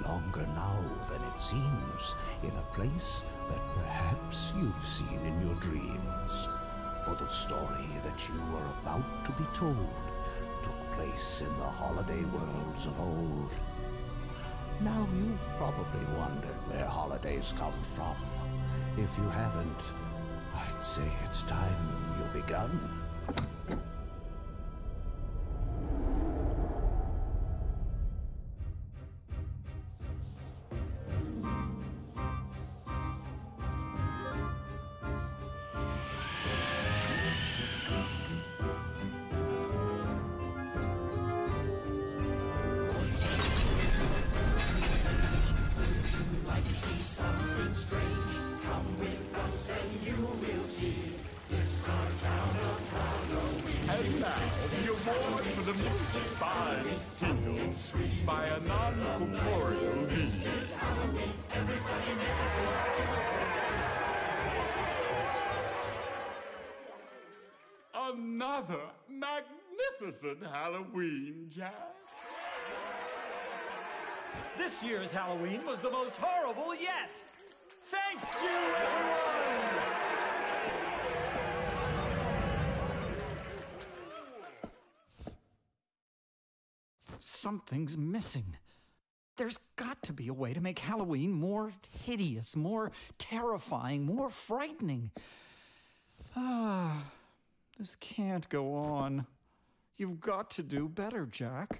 longer now than it seems, in a place that perhaps you've seen in your dreams. For the story that you are about to be told took place in the holiday worlds of old. Now you've probably wondered where holidays come from. If you haven't, I'd say it's time you begun. And now, the award for the most fine tingle by a non-corporeal being. Another magnificent Halloween, Jack. This year's Halloween was the most horrible yet! Thank you, everyone! Something's missing. There's got to be a way to make Halloween more hideous, more terrifying, more frightening. This can't go on. You've got to do better, Jack.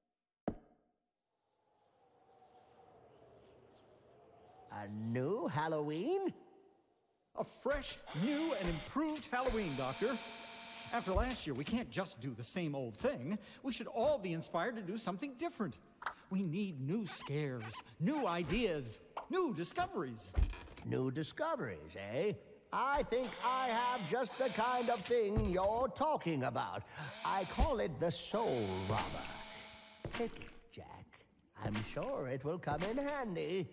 A new Halloween? A fresh, new, and improved Halloween, Doctor. After last year, we can't just do the same old thing. We should all be inspired to do something different. We need new scares, new ideas, new discoveries. New discoveries, eh? I think I have just the kind of thing you're talking about. I call it the Soul Robber. Take it, Jack. I'm sure it will come in handy.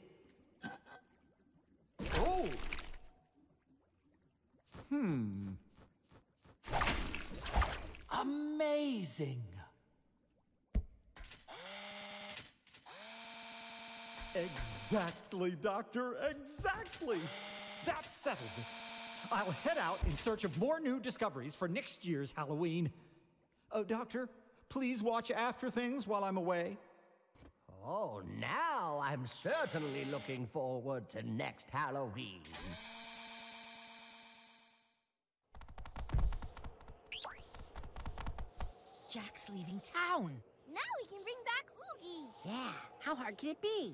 Oh! Amazing! Exactly, Doctor, exactly! That settles it. I'll head out in search of more new discoveries for next year's Halloween. Oh, Doctor, please watch after things while I'm away. Oh, now I'm certainly looking forward to next Halloween. Jack's leaving town. Now we can bring back Oogie. Yeah, how hard can it be?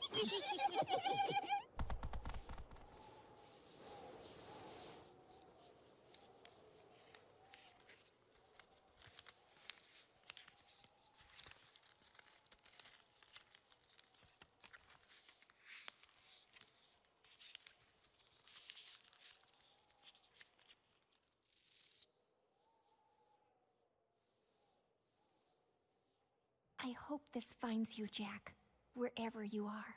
I hope this finds you, Jack, wherever you are.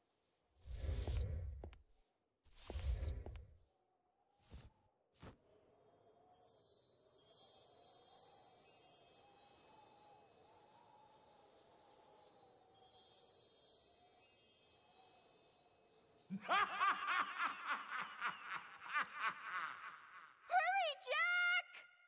Hurry, Jack!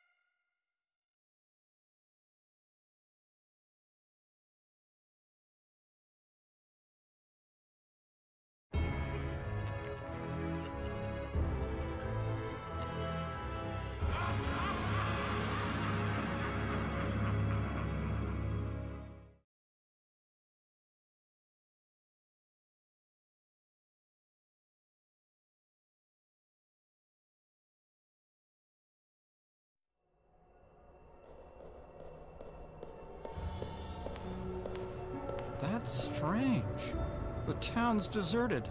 That's strange. The town's deserted.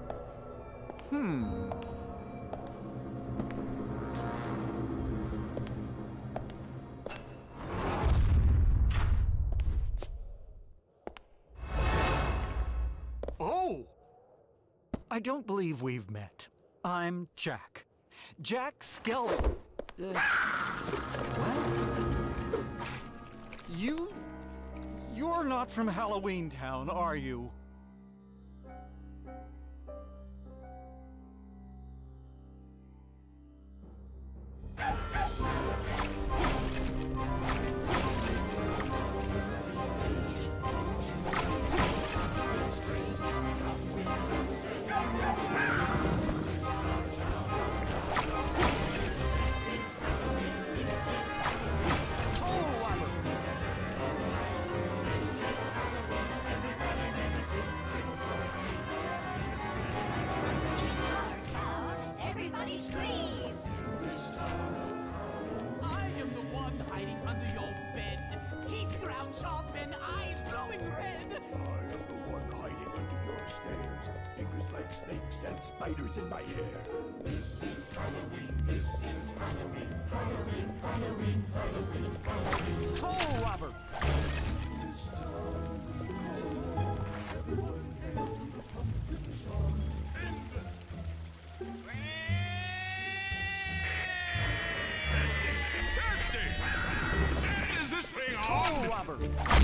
Oh! I don't believe we've met. I'm Jack. Jack Skellington. Well, you're not from Halloween Town, are you? Everybody scream! I am the one hiding under your bed. Teeth ground sharp and eyes glowing red. I am the one hiding under your stairs. Fingers like snakes and spiders in my hair. This is Halloween, this is Halloween. Halloween, Halloween, Halloween, Halloween. Soul Robber! Testing! Is this thing Soul on? Robber!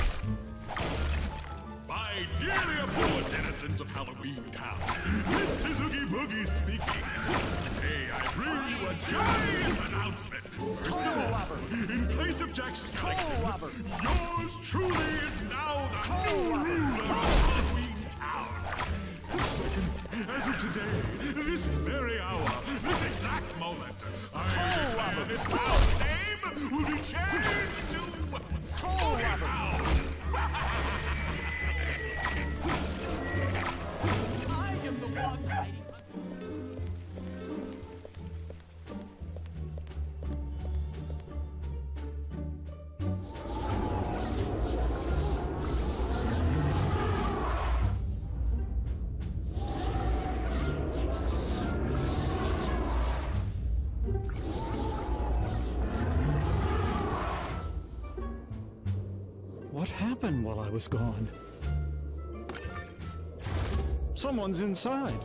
My dearly abhorred denizens of Halloween Town, this is Oogie Boogie speaking. Today I bring you a joyous announcement. First of all, in place of Jack Skellington, yours truly is now the new ruler of Halloween Town. Second, as of today, this very hour, this exact moment, I declare this town's name will be changed to Oogie Town. I am the one hiding. What happened while I was gone? Someone's inside.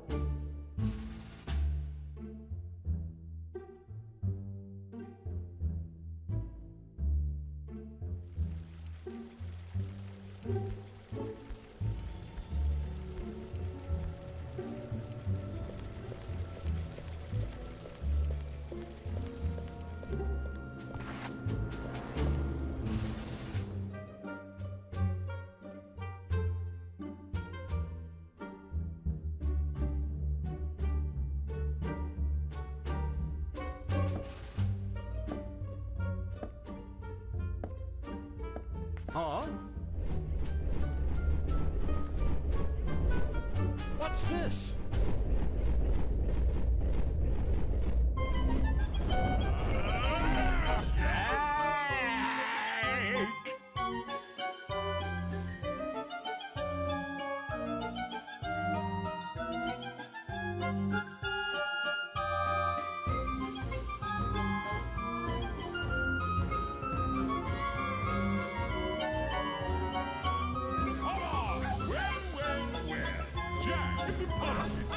Huh? What's this? Jack, the pumpkin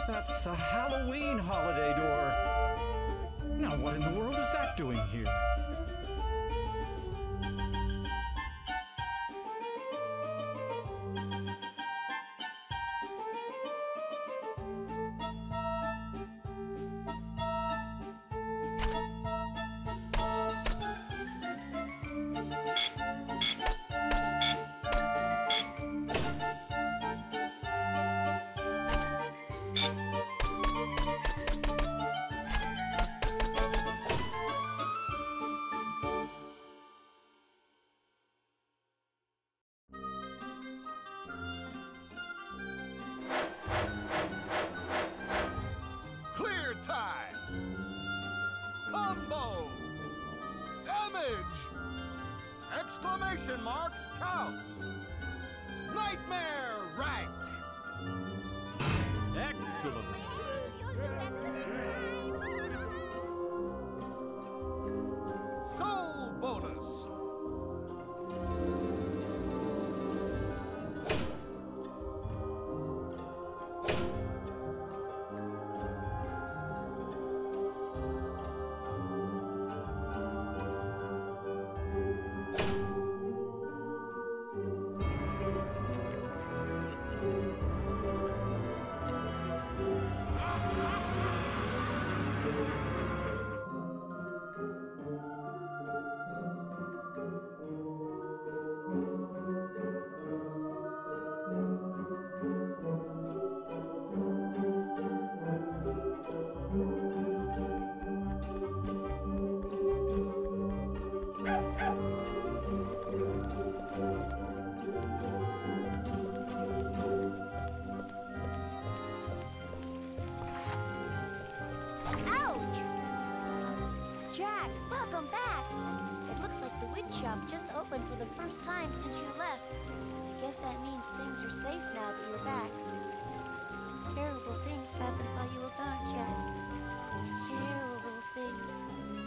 That's the Halloween holiday door. Now, what in the world is that doing here? Combo! Damage! Exclamation marks count! Nightmare rank! Excellent. Soul bonus! Jack, welcome back! It looks like the witch shop just opened for the first time since you left. I guess that means things are safe now that you're back. Terrible things happened while you were gone, Jack. Terrible things.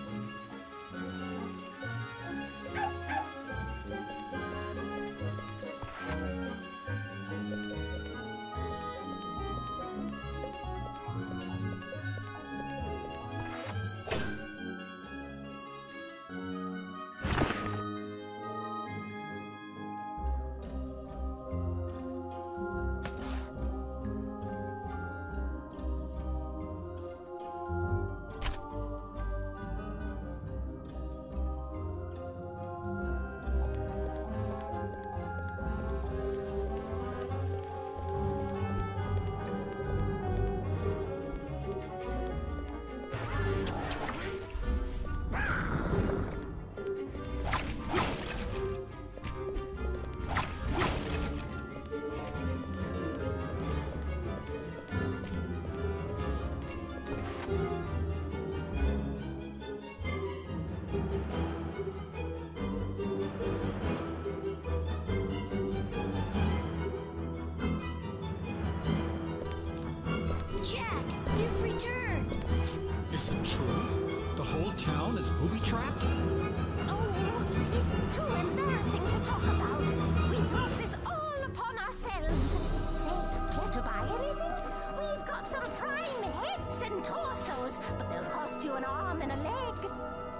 Jack, you've returned! Is it true? The whole town is booby-trapped? Oh, it's too embarrassing to talk about. We brought this all upon ourselves. Say, care to buy anything? We've got some prime heads and torsos, but they'll cost you an arm and a leg.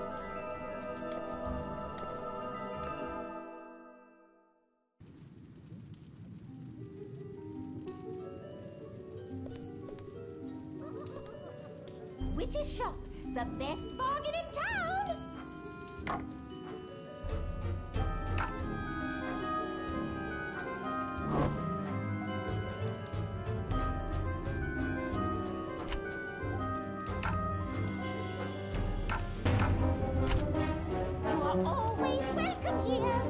Witch's Shop, the best bargain in town! You are always welcome here.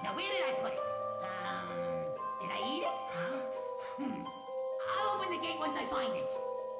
Now, where did I put it? Did I eat it? I'll open the gate once I find it.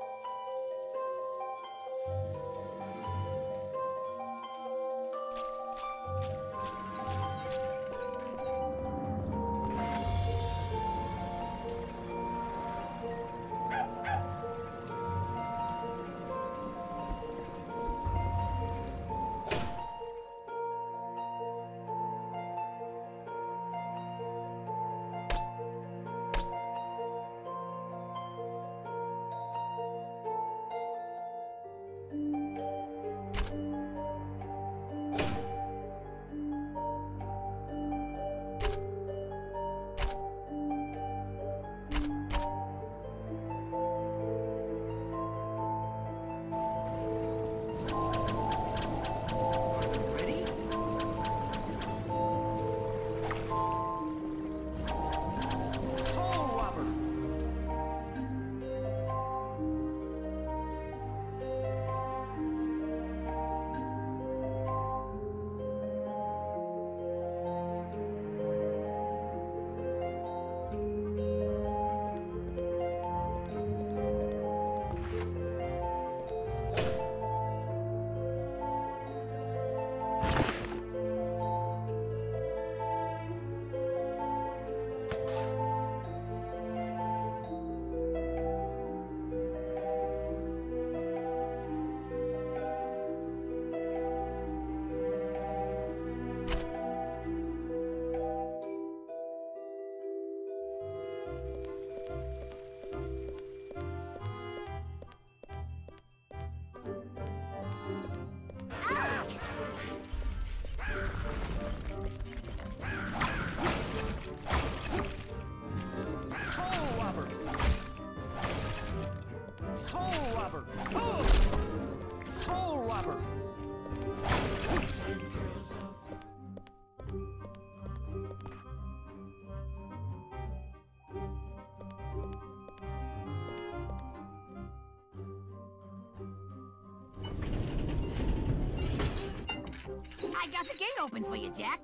I got the gate open for you, Jack.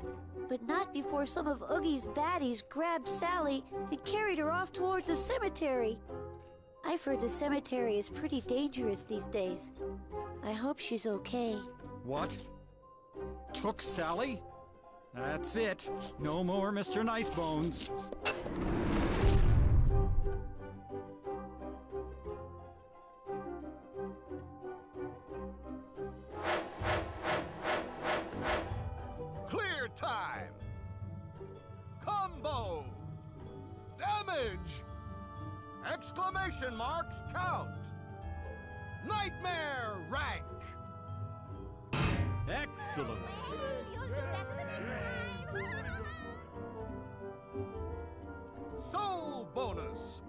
But not before some of Oogie's baddies grabbed Sally and carried her off toward the cemetery. I've heard the cemetery is pretty dangerous these days. I hope she's okay. What? Took Sally? That's it. No more Mr. Nicebones. Clear time! Combo! Damage! Exclamation marks count! Nightmare rank! Excellent. Soul bonus!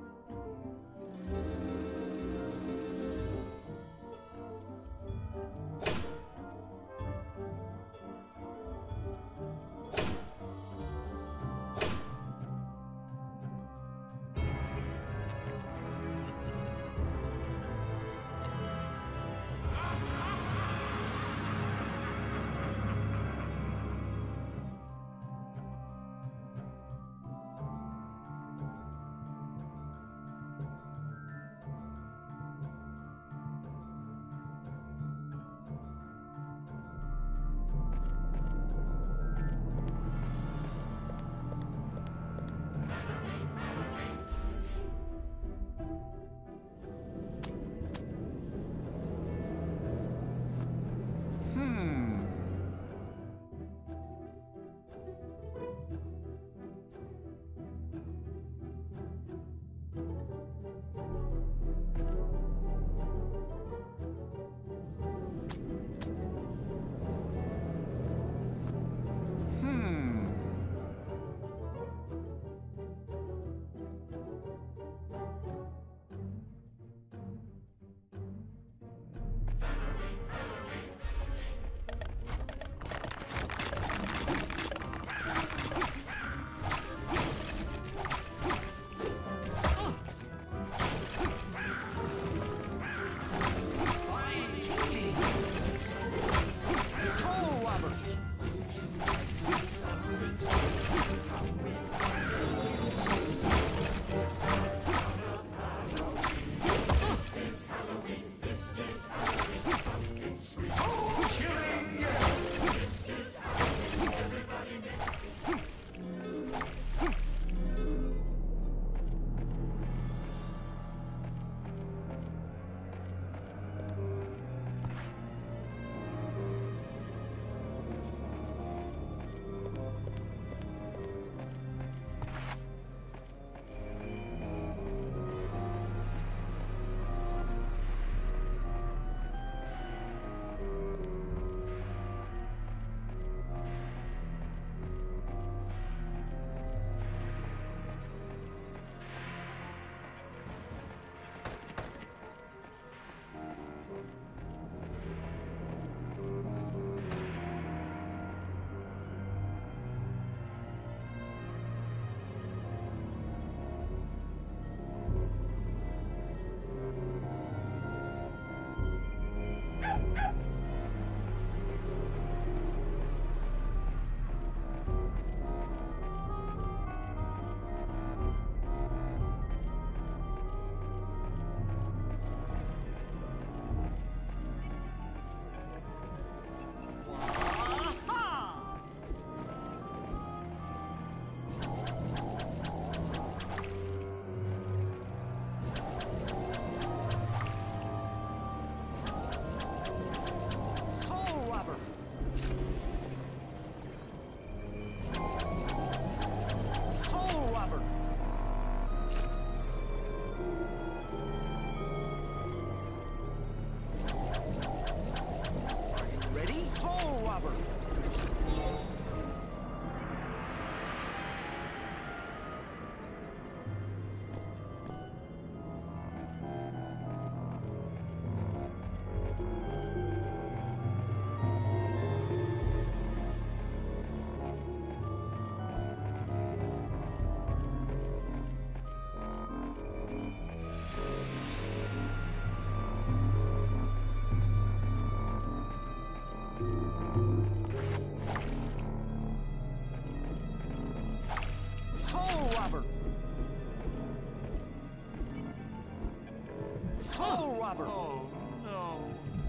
Robber! Oh, no.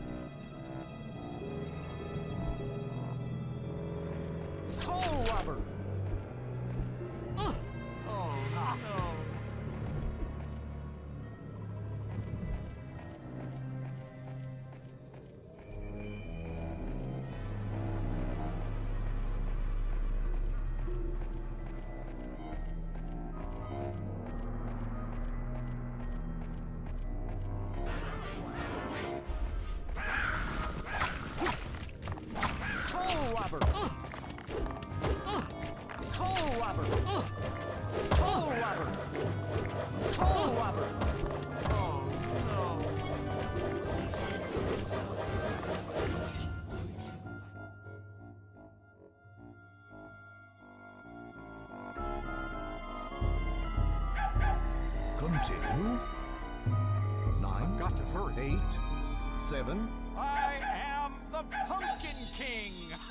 Soul Robber! Oh, no. Soul Robber! Soul Robber! Soul Robber! Soul Robber! Oh, no. Continue. 9, Got to hurry. 8, 7. I am the Pumpkin King!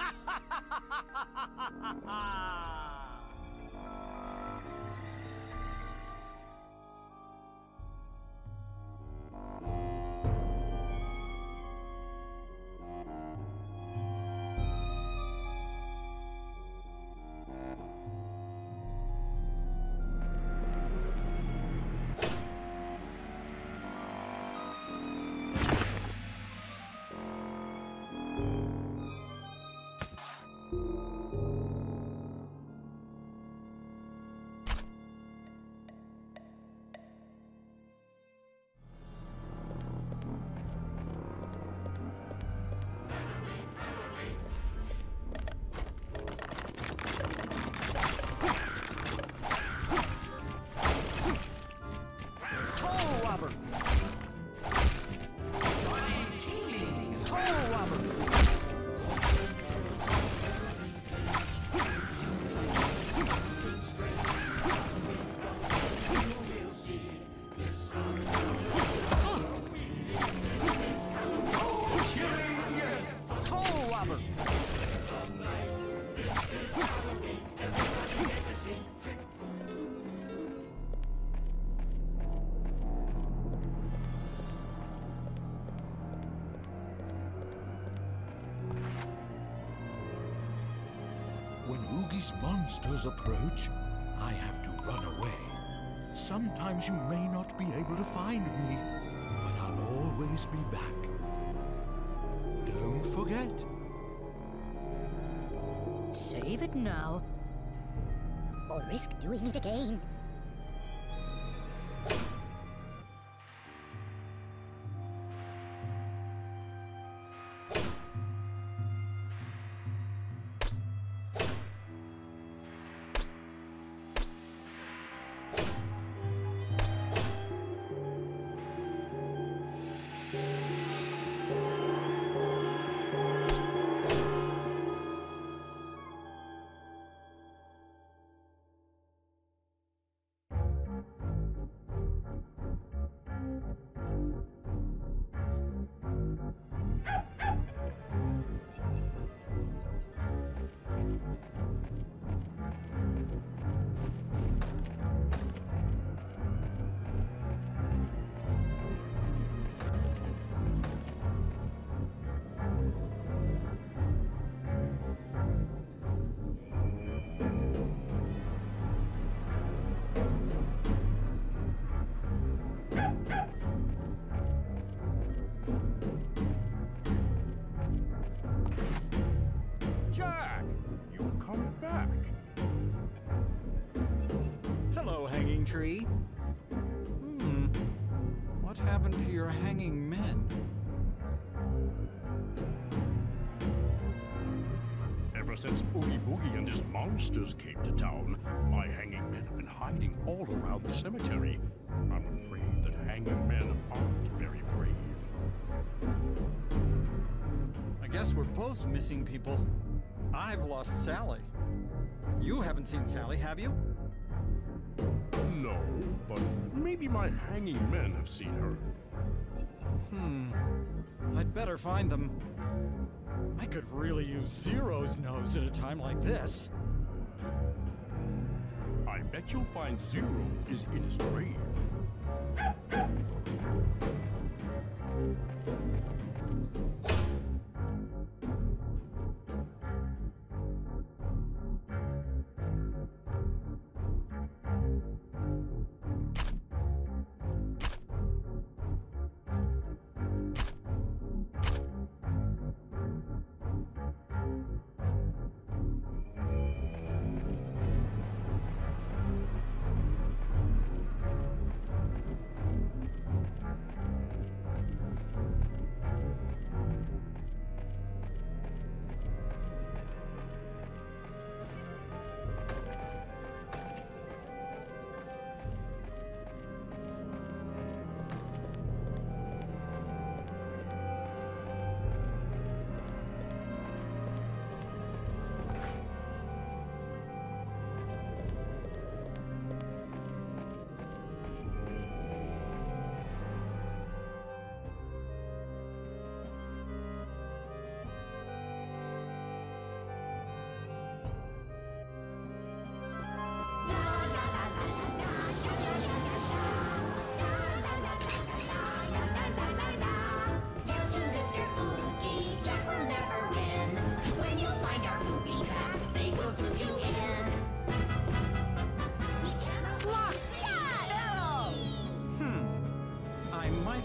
Soul Robber! Soul Robber! Soul Robber! When Oogie's monsters approach, I have to run away. Sometimes you may not be able to find me, but I'll always be back. Don't forget. Save it now, or risk doing it again. Jack, you've come back. Hello, Hanging Tree. What happened to your hanging men? Ever since Oogie Boogie and his monsters came to town, my hanging men have been hiding all around the cemetery. I'm afraid that hanging men aren't very brave. I guess we're both missing people. I've lost Sally. You haven't seen Sally, have you? No, but maybe my hanging men have seen her. I'd better find them. I could really use Zero's nose at a time like this. I bet you'll find Zero is in his grave.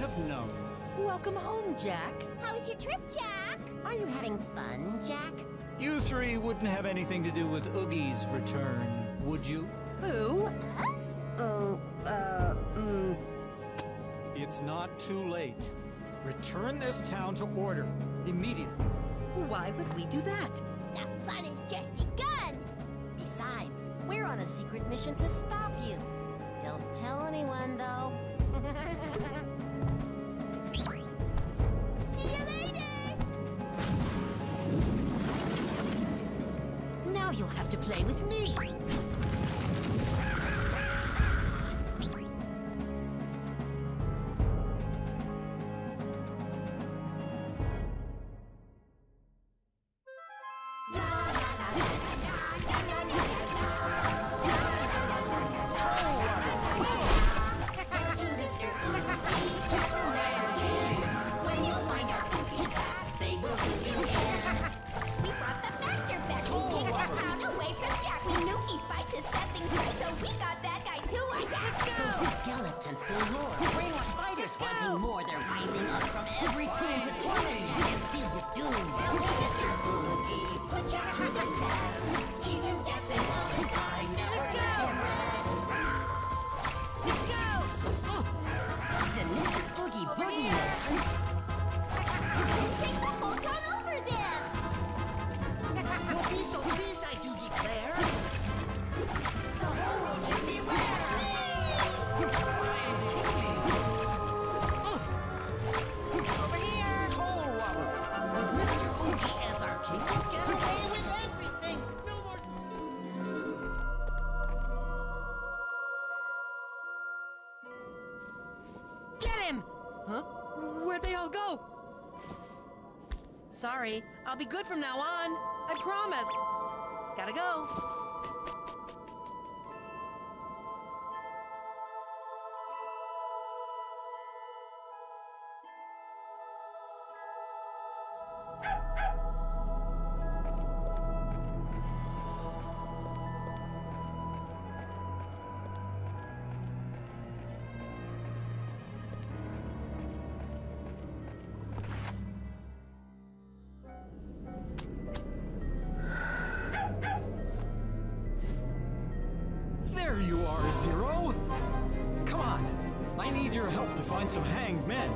have known. Welcome home, Jack. How was your trip, Jack? Are you having fun, Jack? You three wouldn't have anything to do with Oogie's return, would you? Who? Us? It's not too late. Return this town to order, immediately. Why would we do that? The fun has just begun! Besides, we're on a secret mission to stop you. Don't tell anyone, though. See you later! Now you'll have to play with me. We brought the Factor back to take this town away from Jack. We knew he'd fight to set things right, so we got that guy to attack. Those skeletons galore. Brainwashed fighters wanting more. They're rising up from every tomb to torment Jack and seal his doom. Mr. Oogie, put Jack to the test. Keep him guessing all the time. Never let him rest. Let's go! Then Mr. Oogie Boogie Man. Take the whole town over then! You'll be so pleased, I do declare. The whole world should beware. Over here. Soul Robber! With Mr. Oogie as our king, we'll get away with everything. No more. Get him! Huh? Where'd they all go? Sorry, I'll be good from now on. I promise. Gotta go. There you are, Zero! Come on! I need your help to find some hanged men.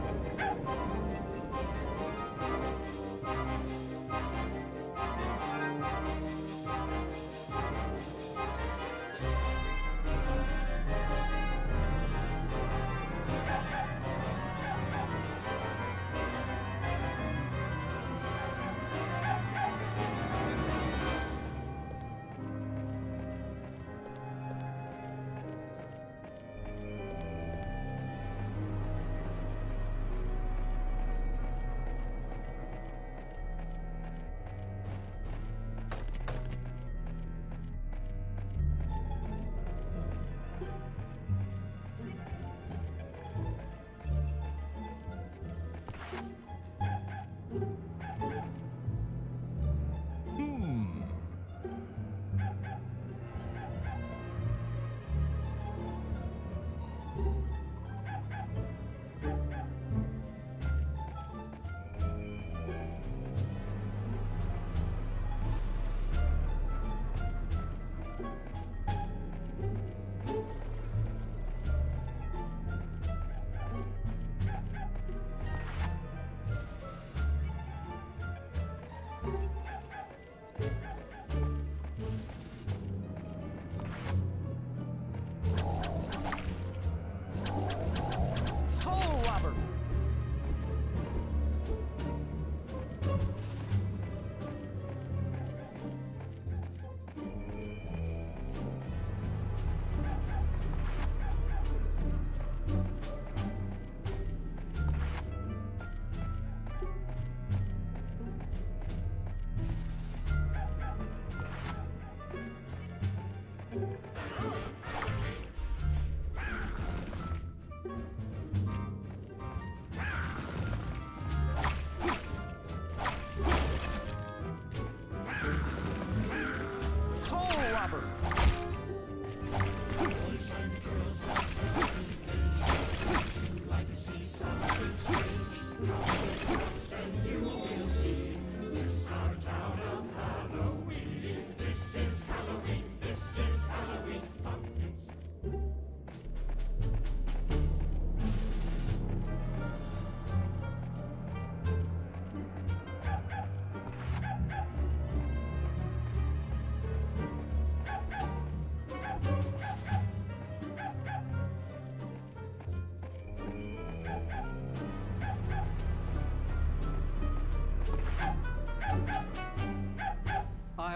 Boys and girls like to see something.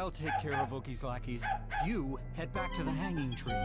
I'll take care of Oogie's lackeys. You head back to the hanging tree.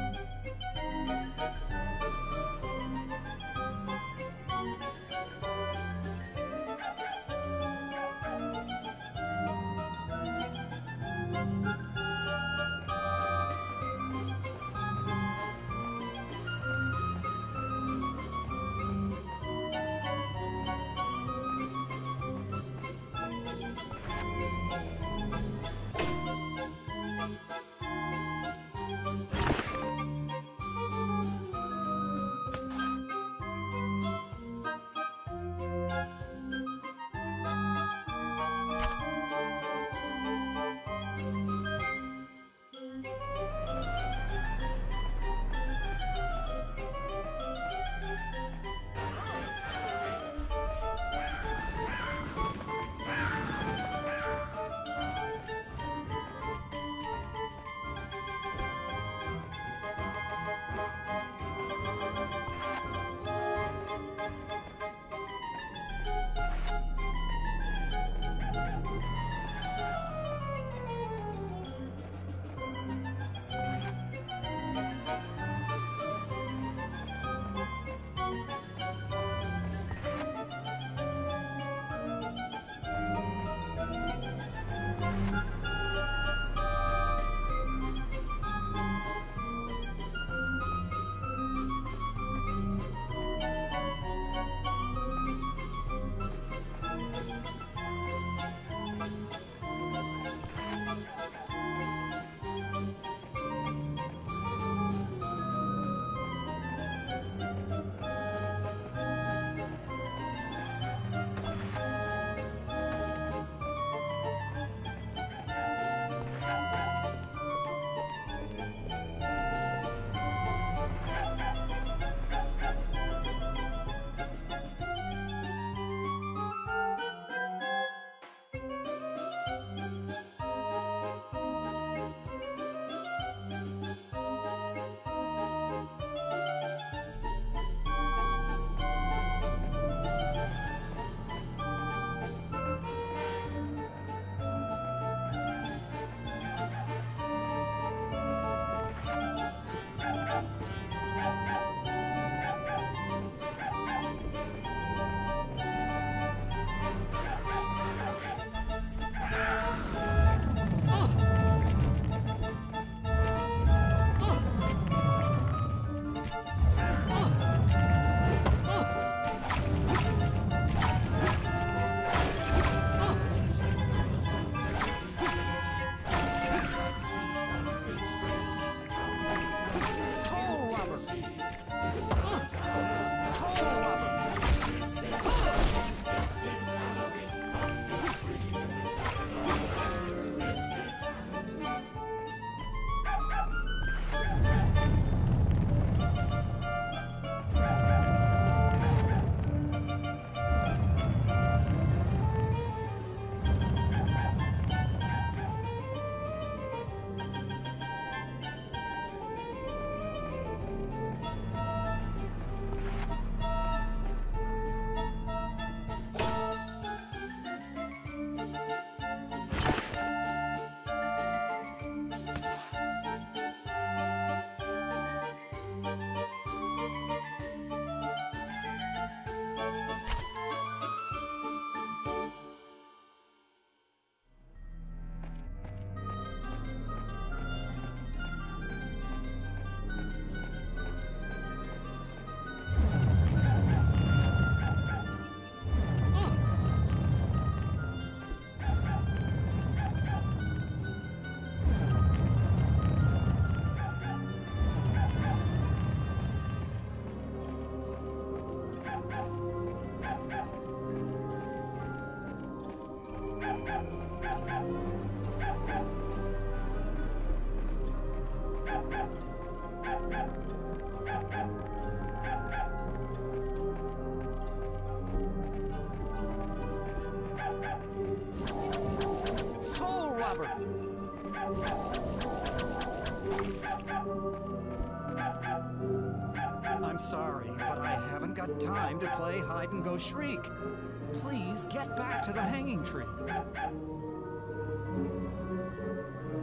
I'm sorry, but I haven't got time to play hide and go shriek. Please get back to the hanging tree.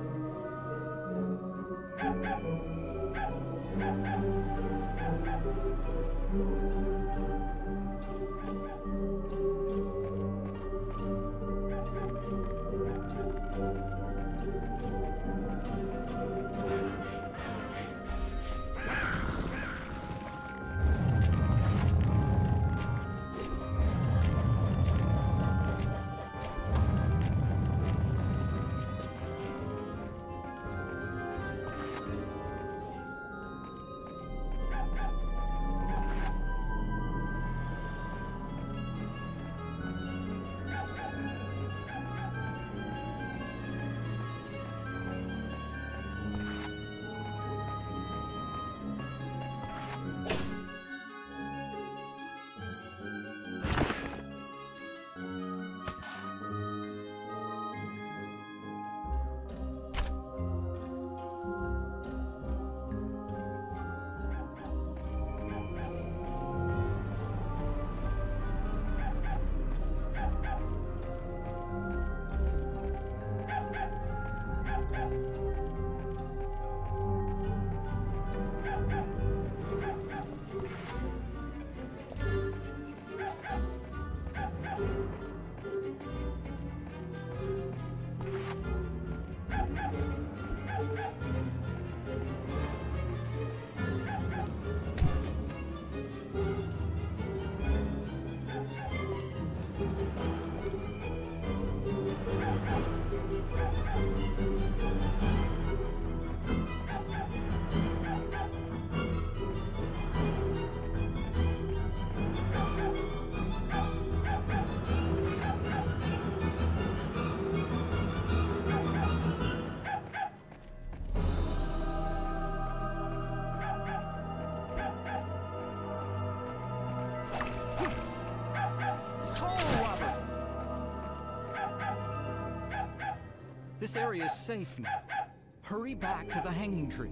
This area is safe now. Hurry back to the hanging tree.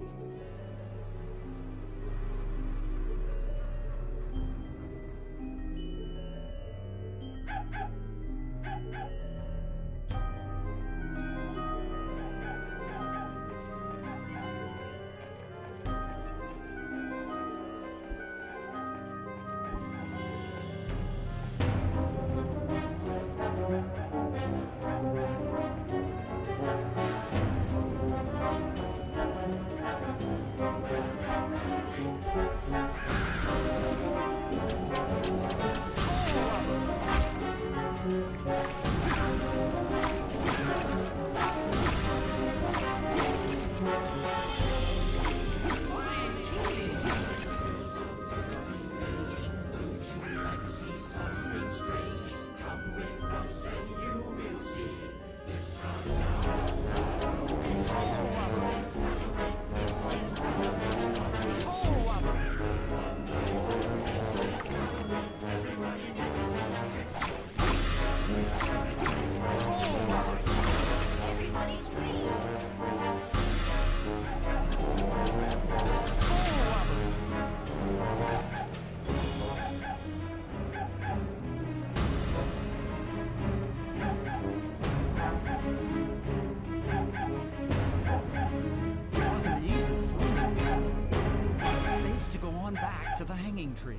To the hanging tree.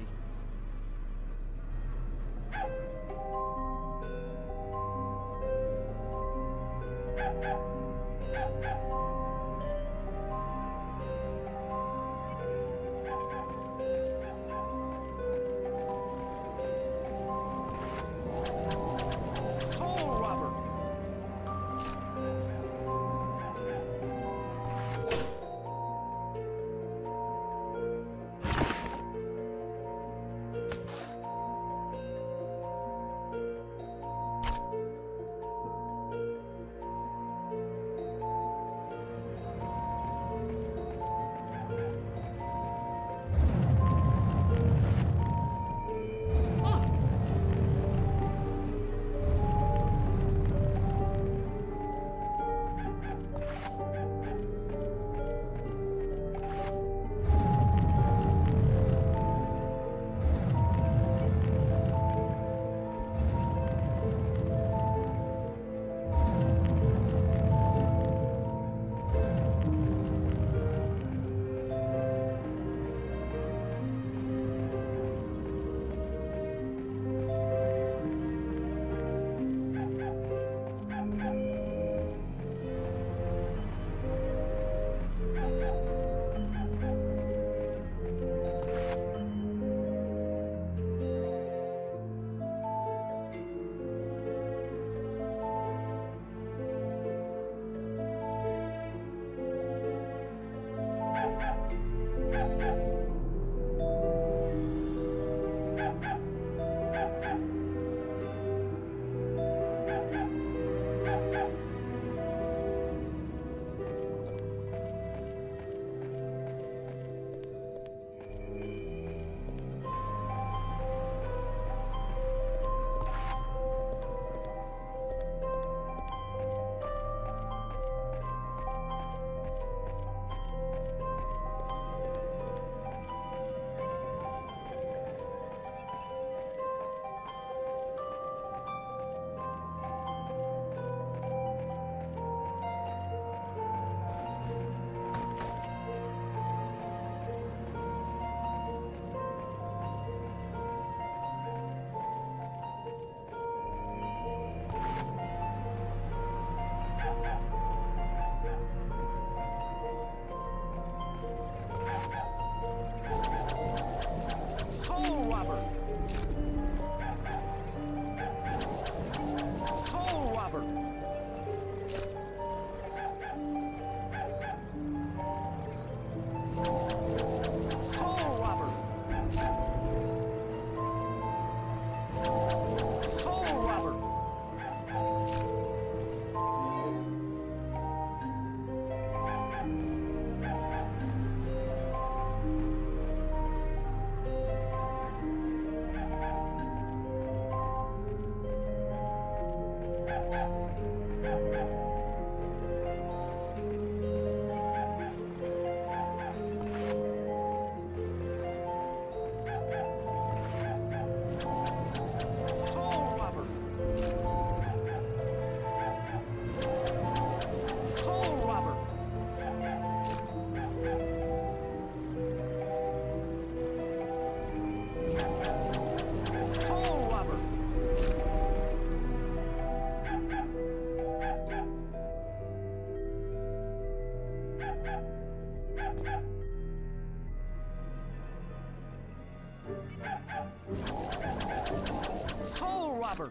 Soul Robber!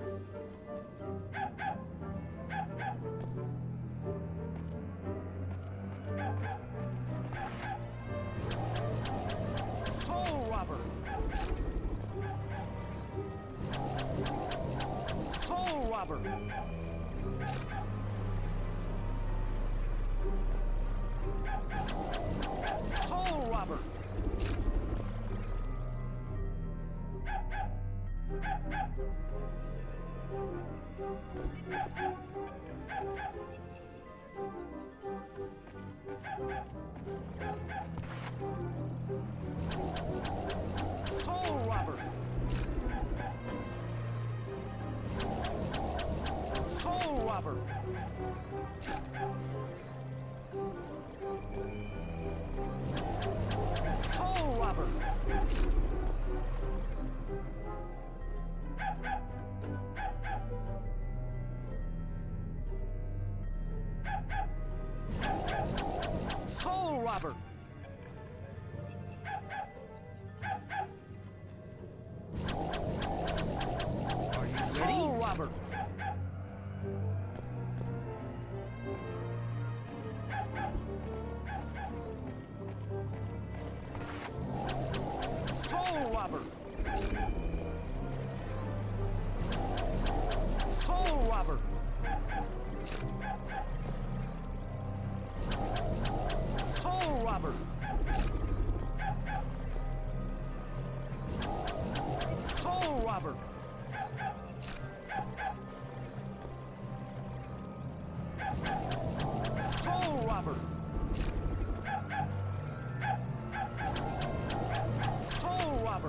Soul Robber! Soul Robber! Soul Robber! Soul Robber! Soul Robber! Soul Robber! Soul Robber! Are you ready? Soul Robber! Soul Robber! Soul Robber! Soul Robber! Soul Robber! Soul Robber! Soul Robber!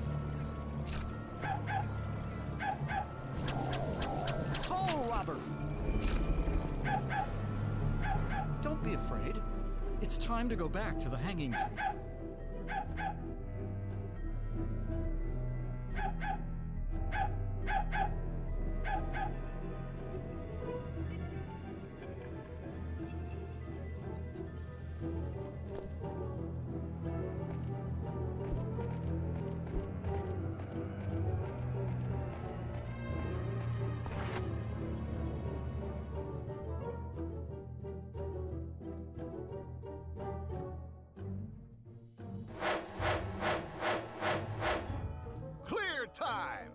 Soul Robber! Don't be afraid. It's time to go back to the hanging tree. Clear time!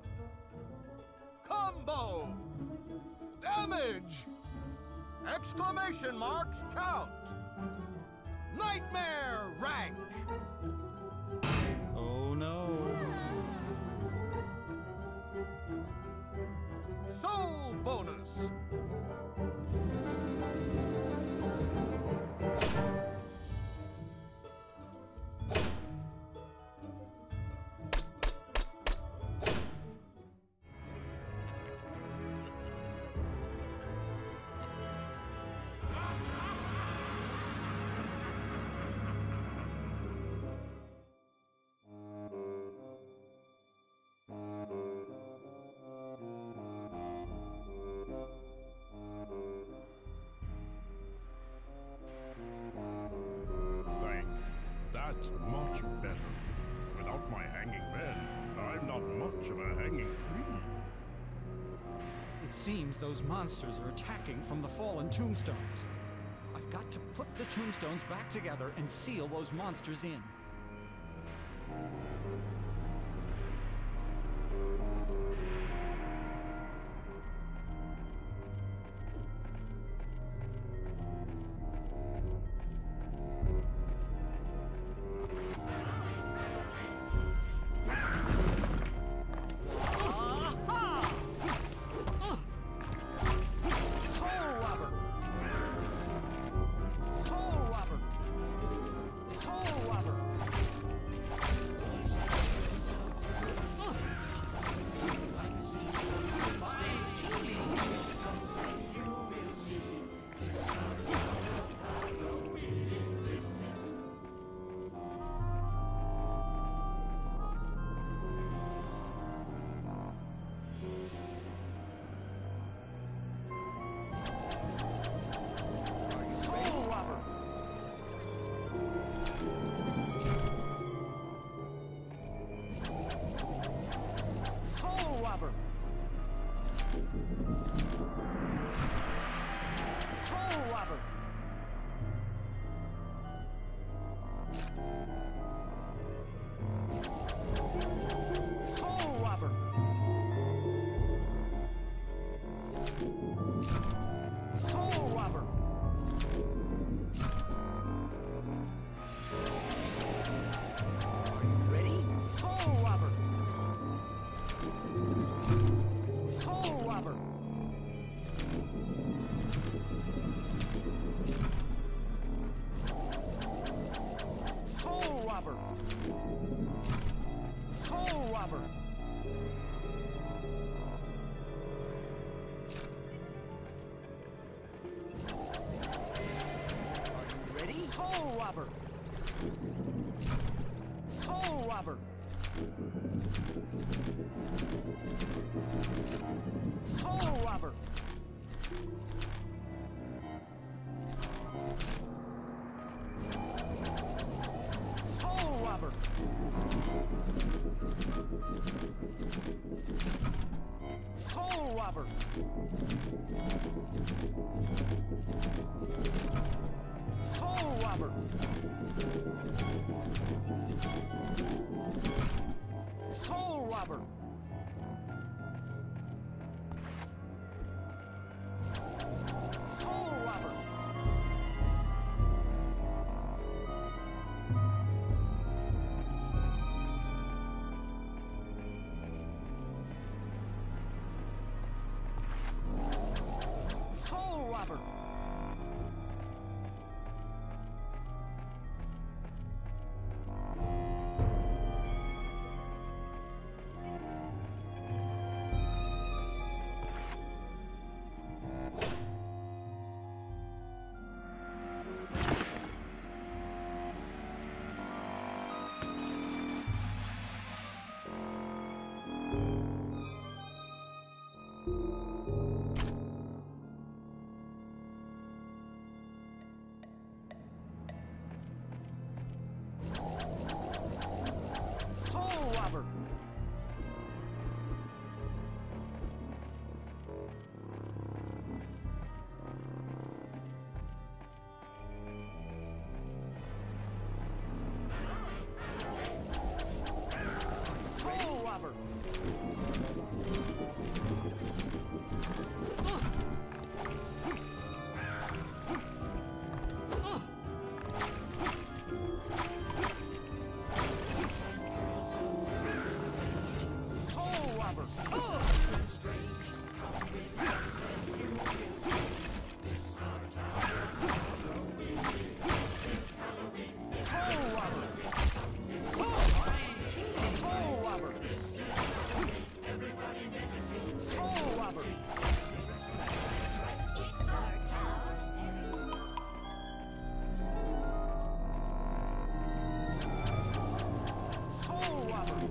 Combo! Damage! Exclamation marks count! Nightmare rank! Oh no. Soul bonus! That's much better. Without my hanging bed, I'm not much of a hanging tree. It seems those monsters are attacking from the fallen tombstones. I've got to put the tombstones back together and seal those monsters in. Robber! Soul Robber! Are you ready? Soul Robber! Soul Robber! Soul Robber! Soul Robber! Soul Robber! Soul Robber! Soul Robber! Soul Robber! Soul Robber! Soul Robber! Soul Robber! Soul Robber! Soul Robber! Soul Robber! Soul Robber! It's our town. Soul Robber!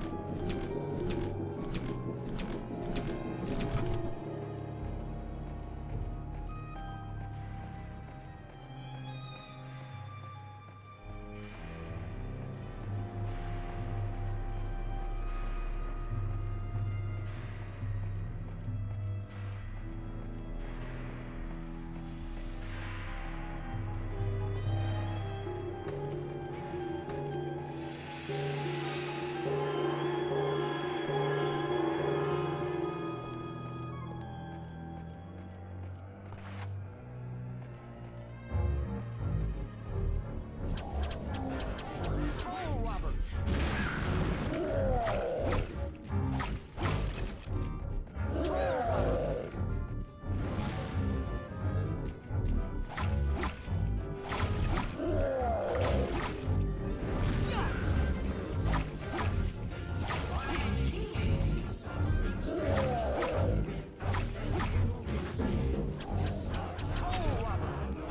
Soul Robber! Soul Robber! Soul Robber!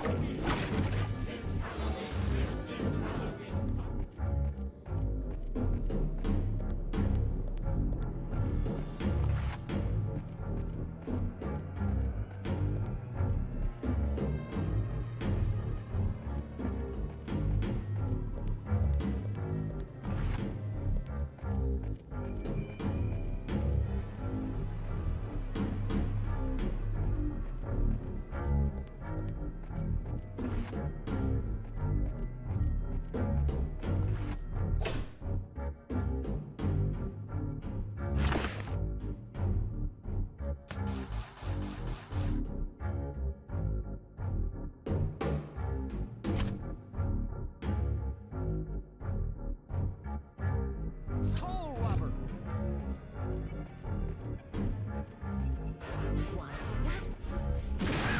Soul Robber! Was that?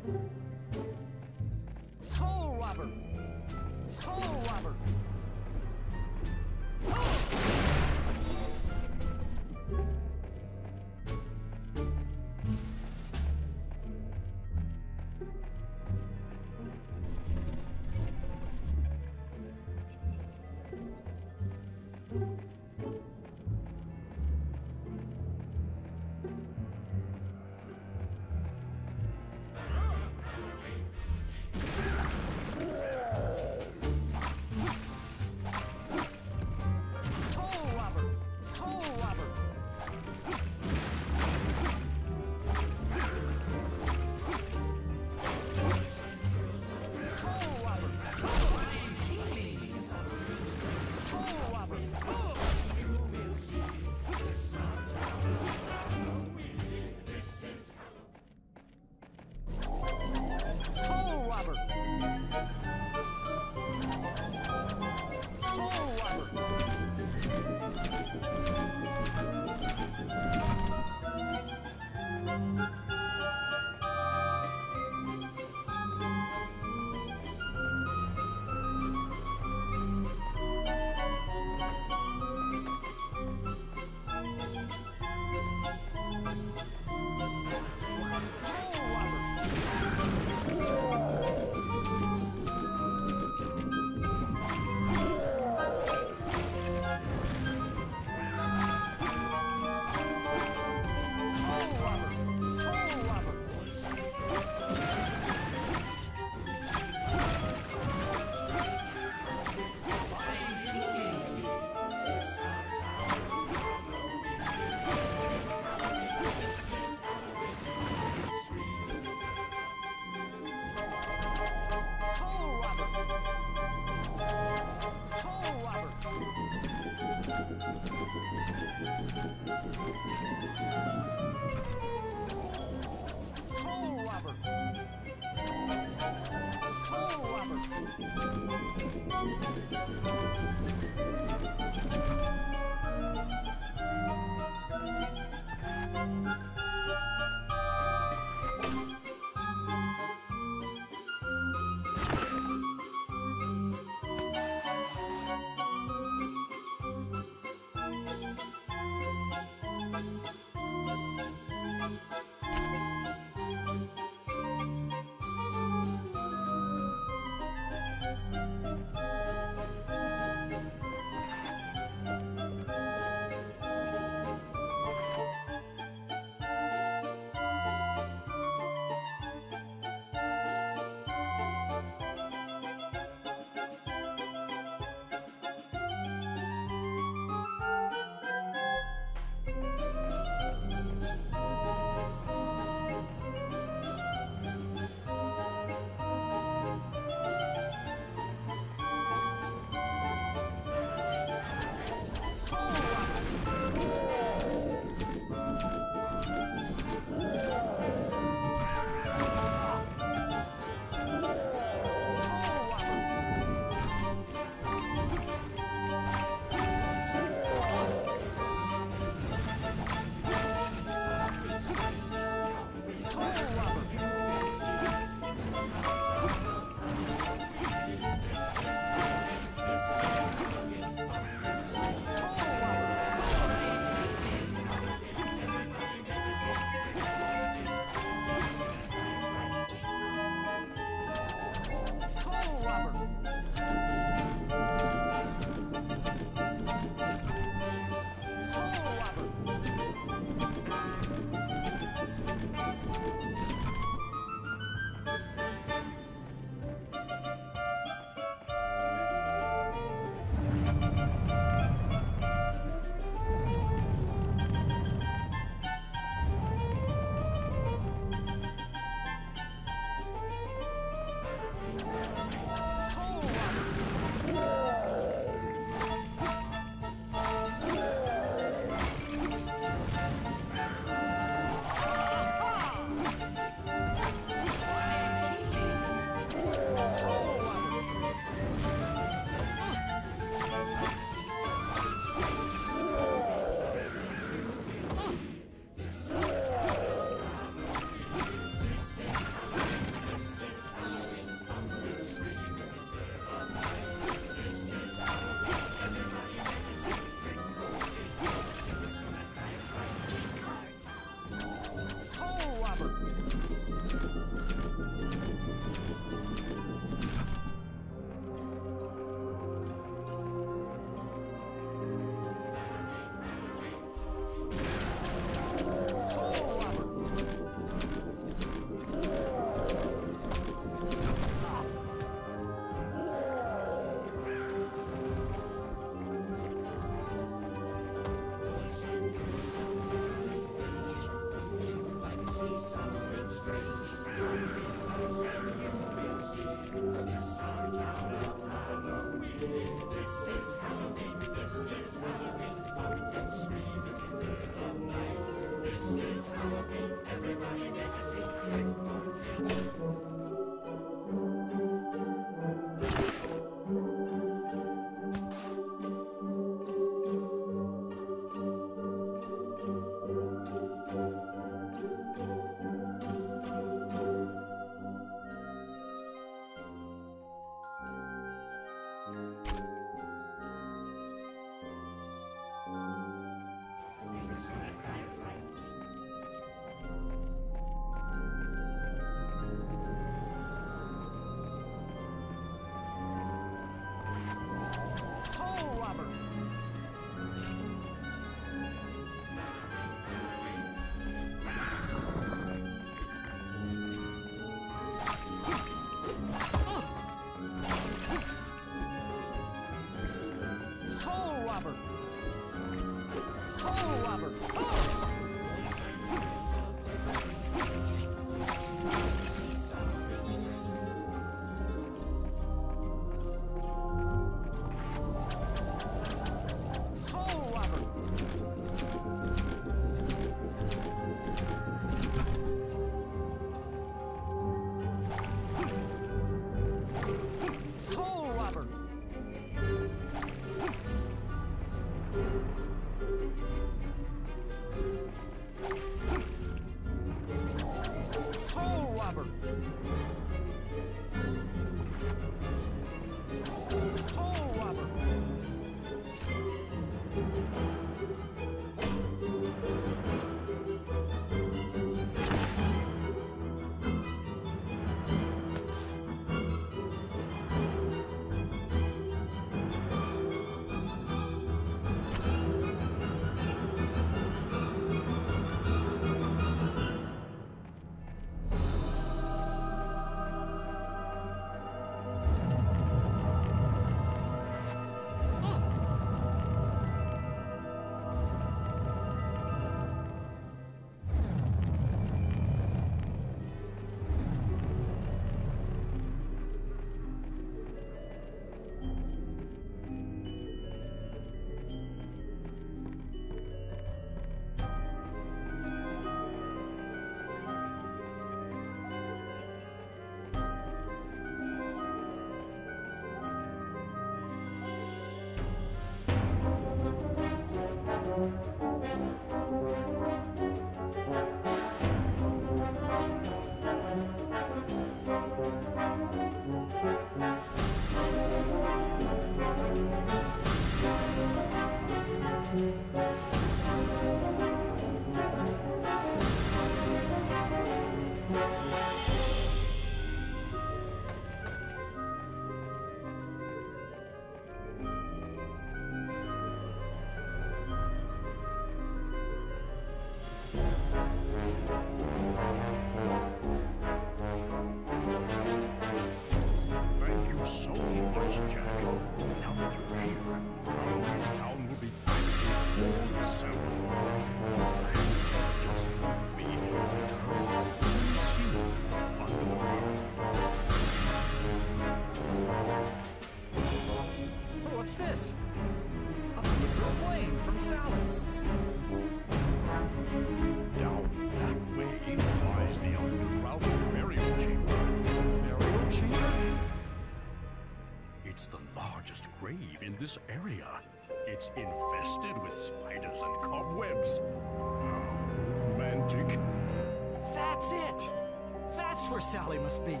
in this area. It's infested with spiders and cobwebs. Romantic. That's it! That's where Sally must be.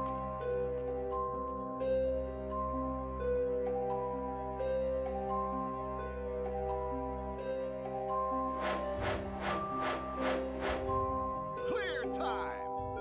Clear time!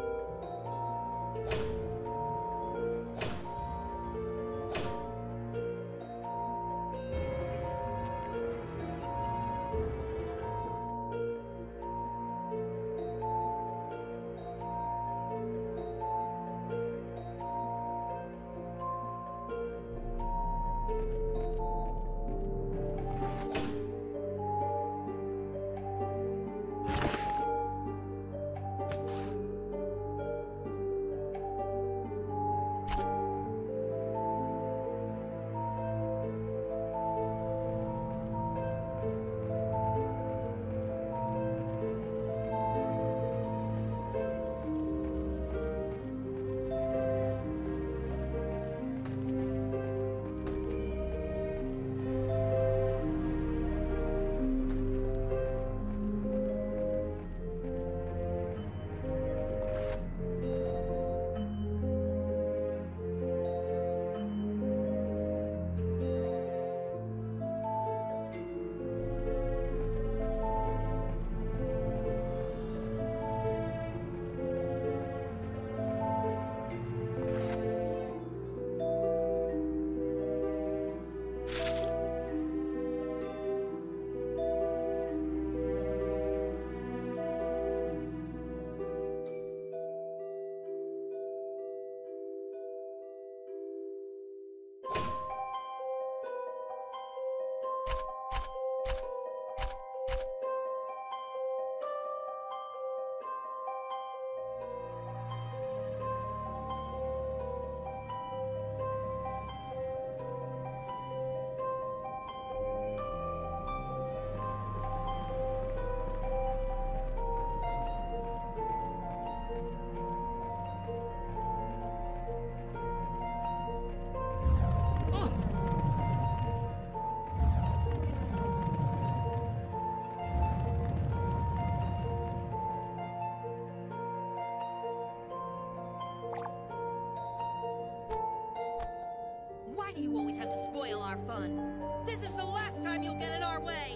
Why do you always have to spoil our fun? This is the last time you'll get in our way!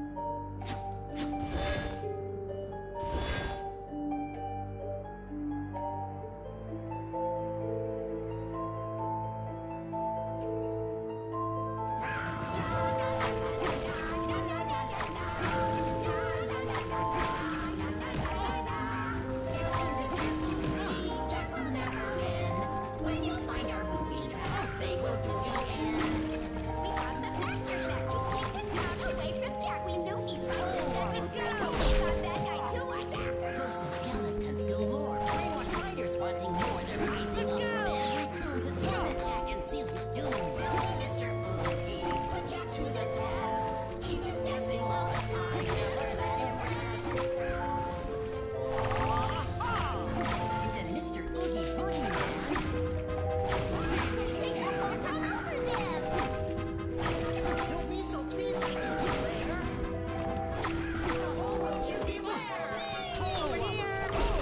When you find our booby traps, they will do you in. We got the factor back to take this town away from Jack. We knew he'd fight to set things straight, so we got that guy to attack. Ghosts and skeletons galore. Brainwashed fighters wanting more. They're rising up from every tomb to torment Jack and seal his doom. Mr. Oogie, put Jack to the test. Keep him guessing all the time. Never let him rest. The Mr. Oogie Boogie Man. Take that whole town over then. You'll be so pleased that you get there. The whole world should beware. Over here.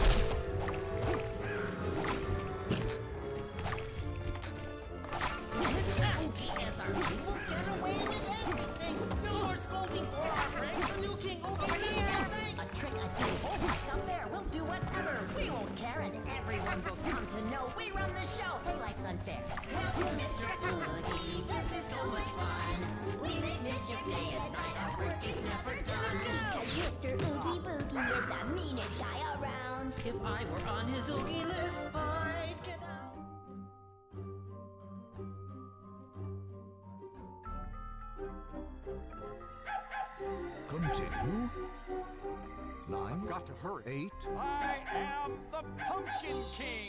Mr. Oogie as our king will get away with everything. No more scolding for our pranks. The new king Oogie needs nothing. A trick, a deal. Stop there. We'll do whatever. We won't care, and everyone will come to know we run the show. Hey, life's unfair. Hail to Mr. Oogie. This is so much fun. We make mischief day and night. Our work is never done. Because Mr. Oogie Boogie is the meanest guy around. If I were on his Oogie list, I'd get out. Continue. 9. Got to hurry. 8. I am the Pumpkin King!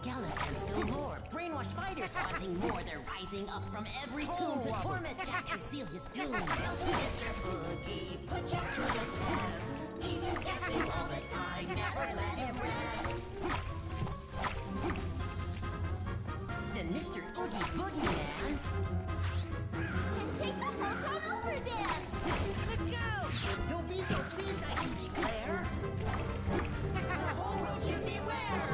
Skeletons galore, brainwashed fighters wanting more. They're rising up from every tomb to torment Jack and seal his doom. Hail to Mr. Boogie, put Jack to the test. Keep him guessing all the time, never let him rest. Then Mr. Oogie Boogie Man And take the whole town over then! let's go! You'll be so pleased I can declare the whole world should beware!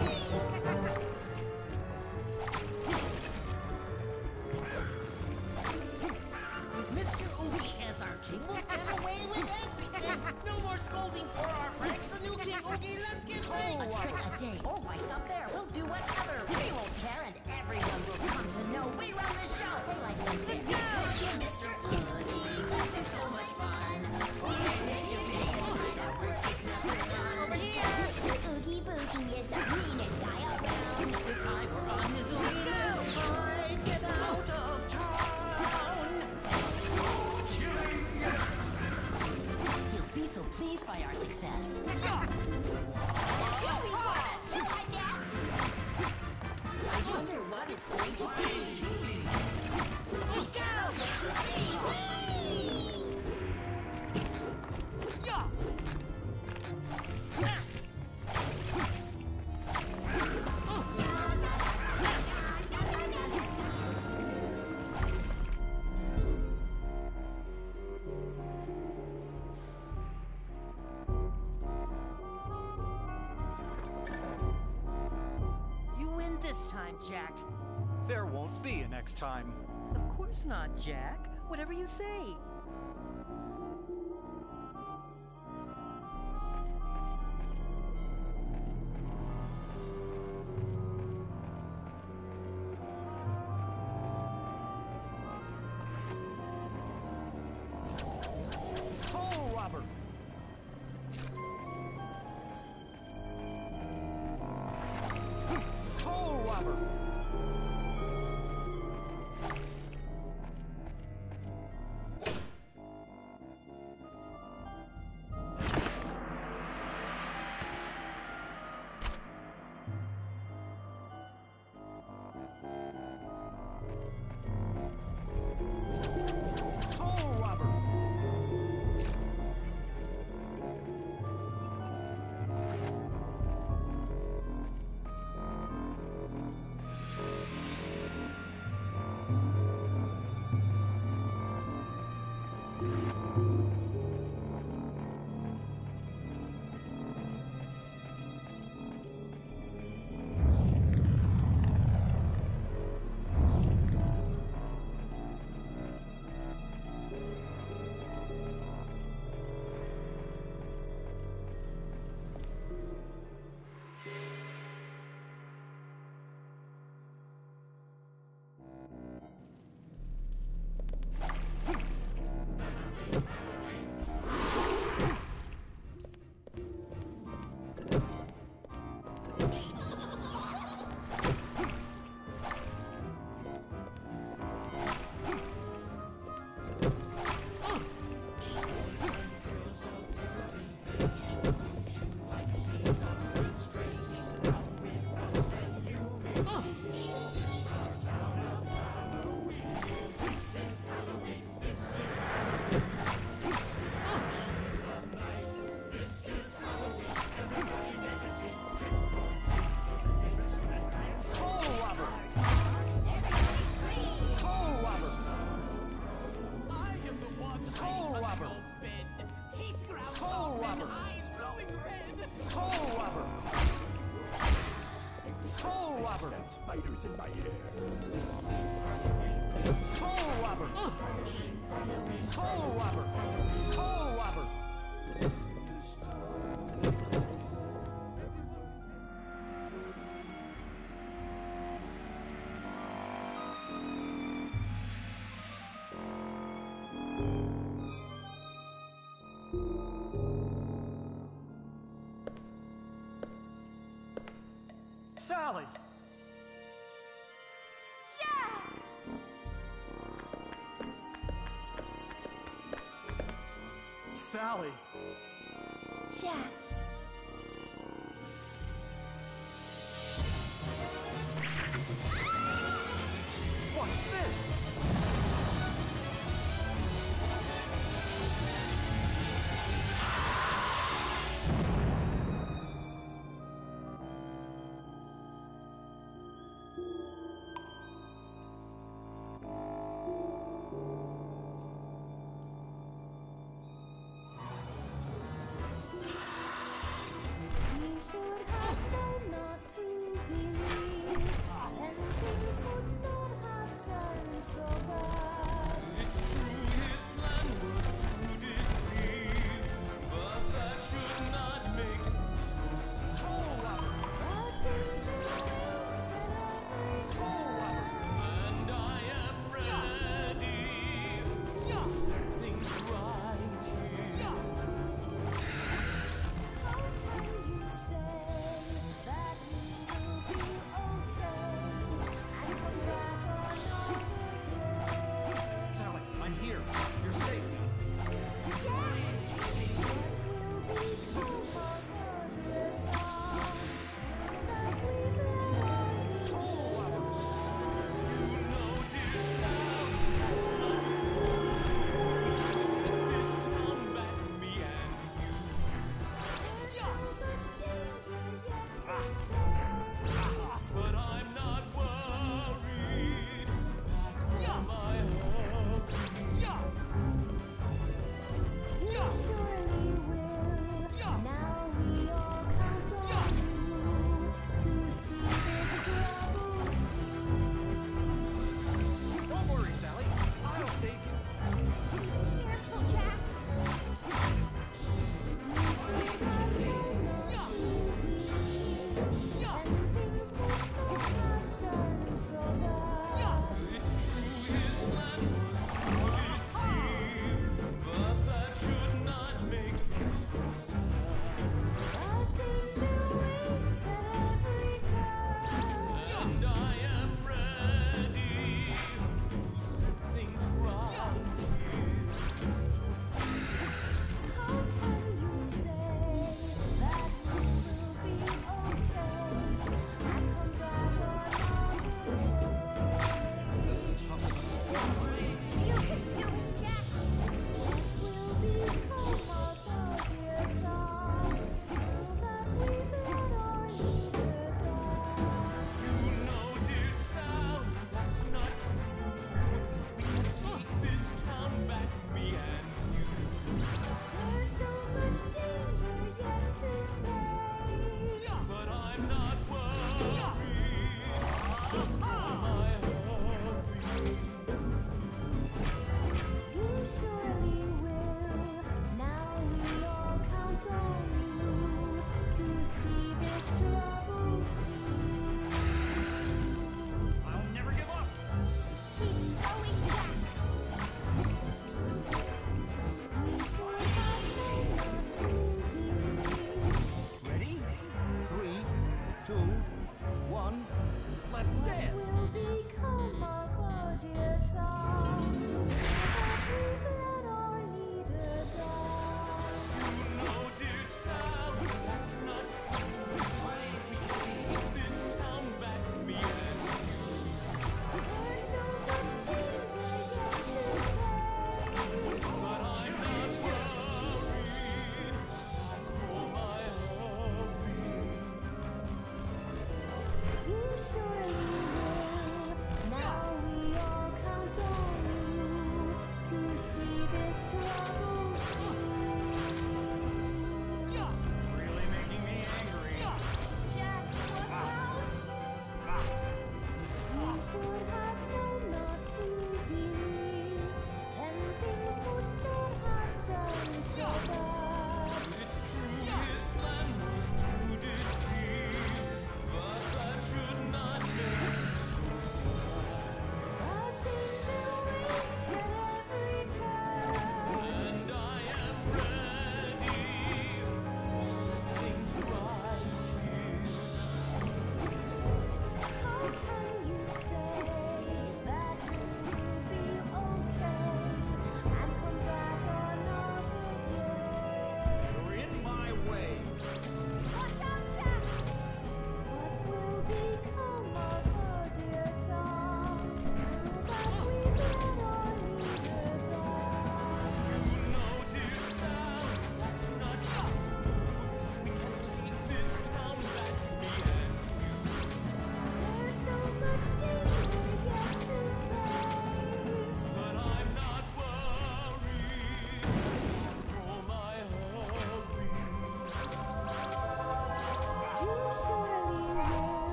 With Mr. Oogie as our king, we'll get away with everything! No more scolding for our pranks! The new King Oogie, let's get things! A trick a day! Oh, why stop there? We'll do whatever! We won't care and everyone will come to know we run the show! We like this! Let's go! Mr. Oogie, this is so much fun! We make mischief day and night, our work is never done! Over here! Mr. Oogie Boogie is the meanest guy around. If I were on his Oogie list, I'd get out of town! He'll be so pleased by our success. You want us to like that? I wonder what it's going to be. We can't wait to see. You win this time, Jack. There won't be a next time. Of course not, Jack. Whatever you say. Soul Robber! Soul Robber! Soul Robber! spiders in my hair. Soul Robber! Soul Robber! Soul Robber! Sally! Jack! Sally! Jack. But I'm not worried. Back on my home. You surely will. Now we all count on you to see this trouble through. Don't worry, Sally. I'll save you. Careful, Jack. Yeah!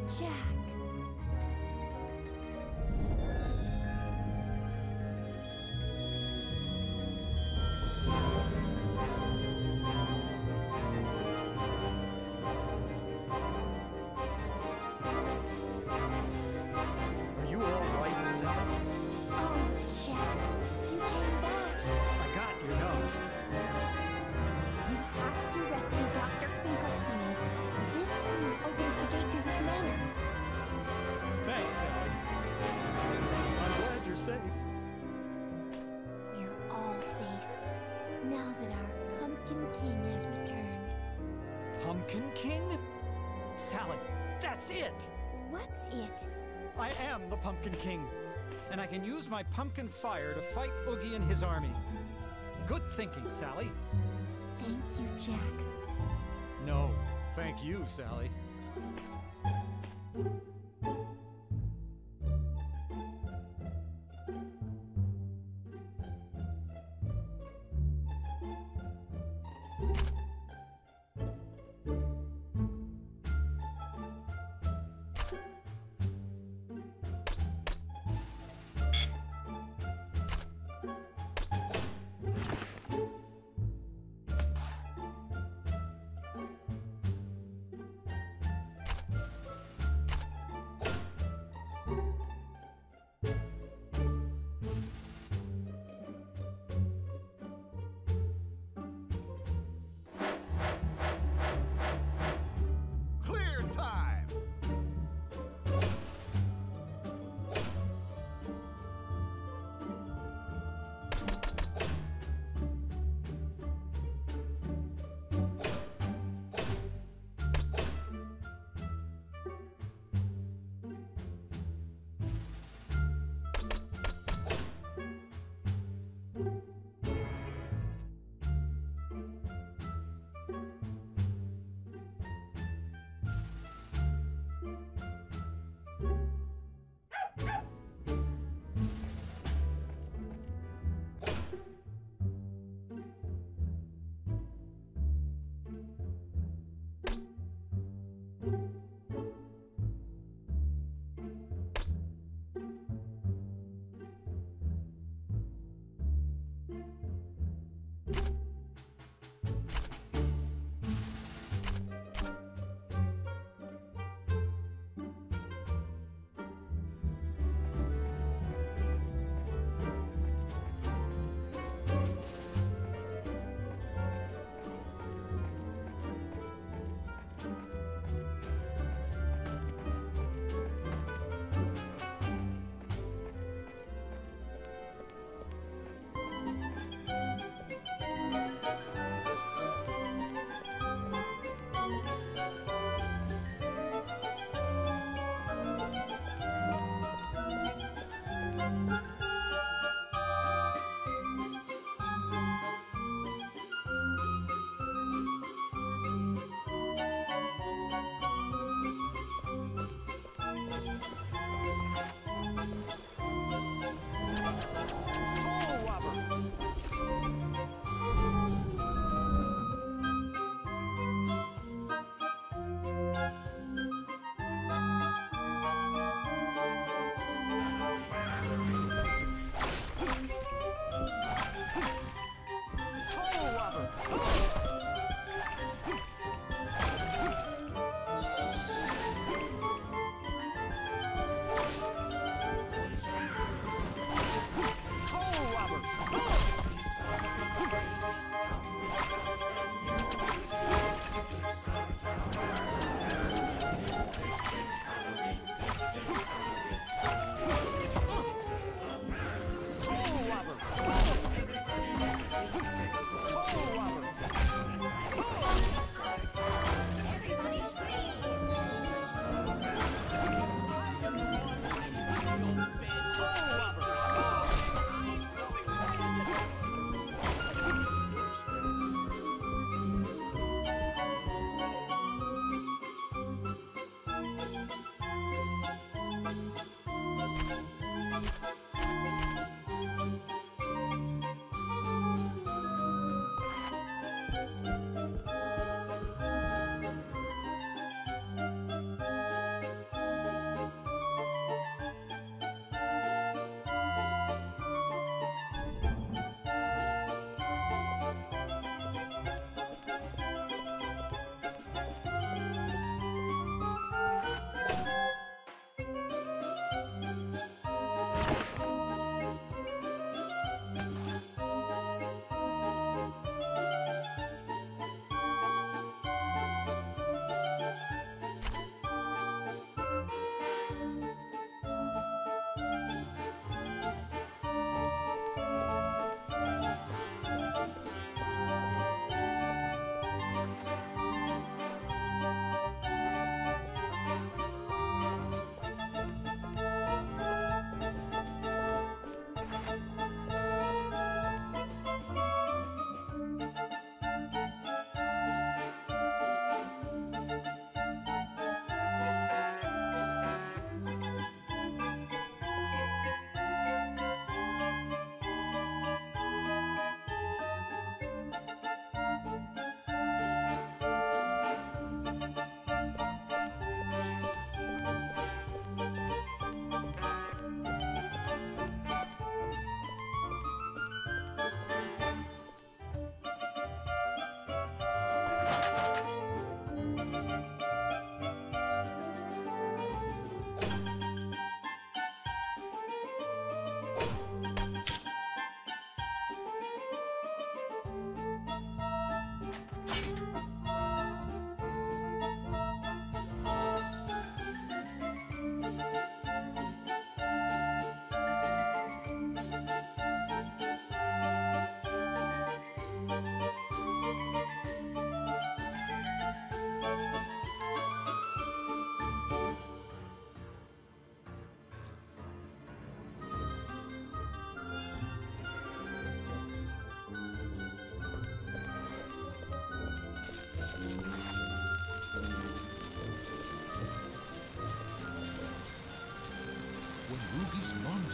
Jack. Are you all right, Sally? Oh, Jack, you came back. I got your note. You have to rescue Dr. Finkelstein. This key opens the gate to his manor. Thanks, Sally. I'm glad you're safe. We're all safe, now that our Pumpkin King has returned. Pumpkin King? Sally, that's it! What's it? I am the Pumpkin King, and I can use my pumpkin fire to fight Oogie and his army. Good thinking, Sally. Thank you, Jack. No, thank you, Sally. Clear time!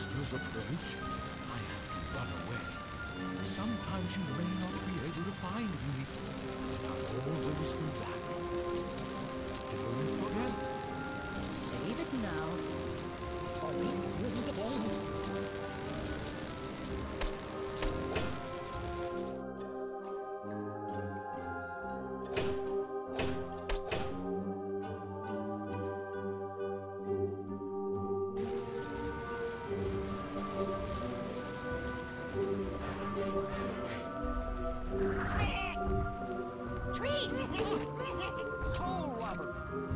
monsters approach, I have to run away. Sometimes you may not be able to find me, but I'll always be back. Don't forget. Save it now, or risk losing the game. Soul Robber!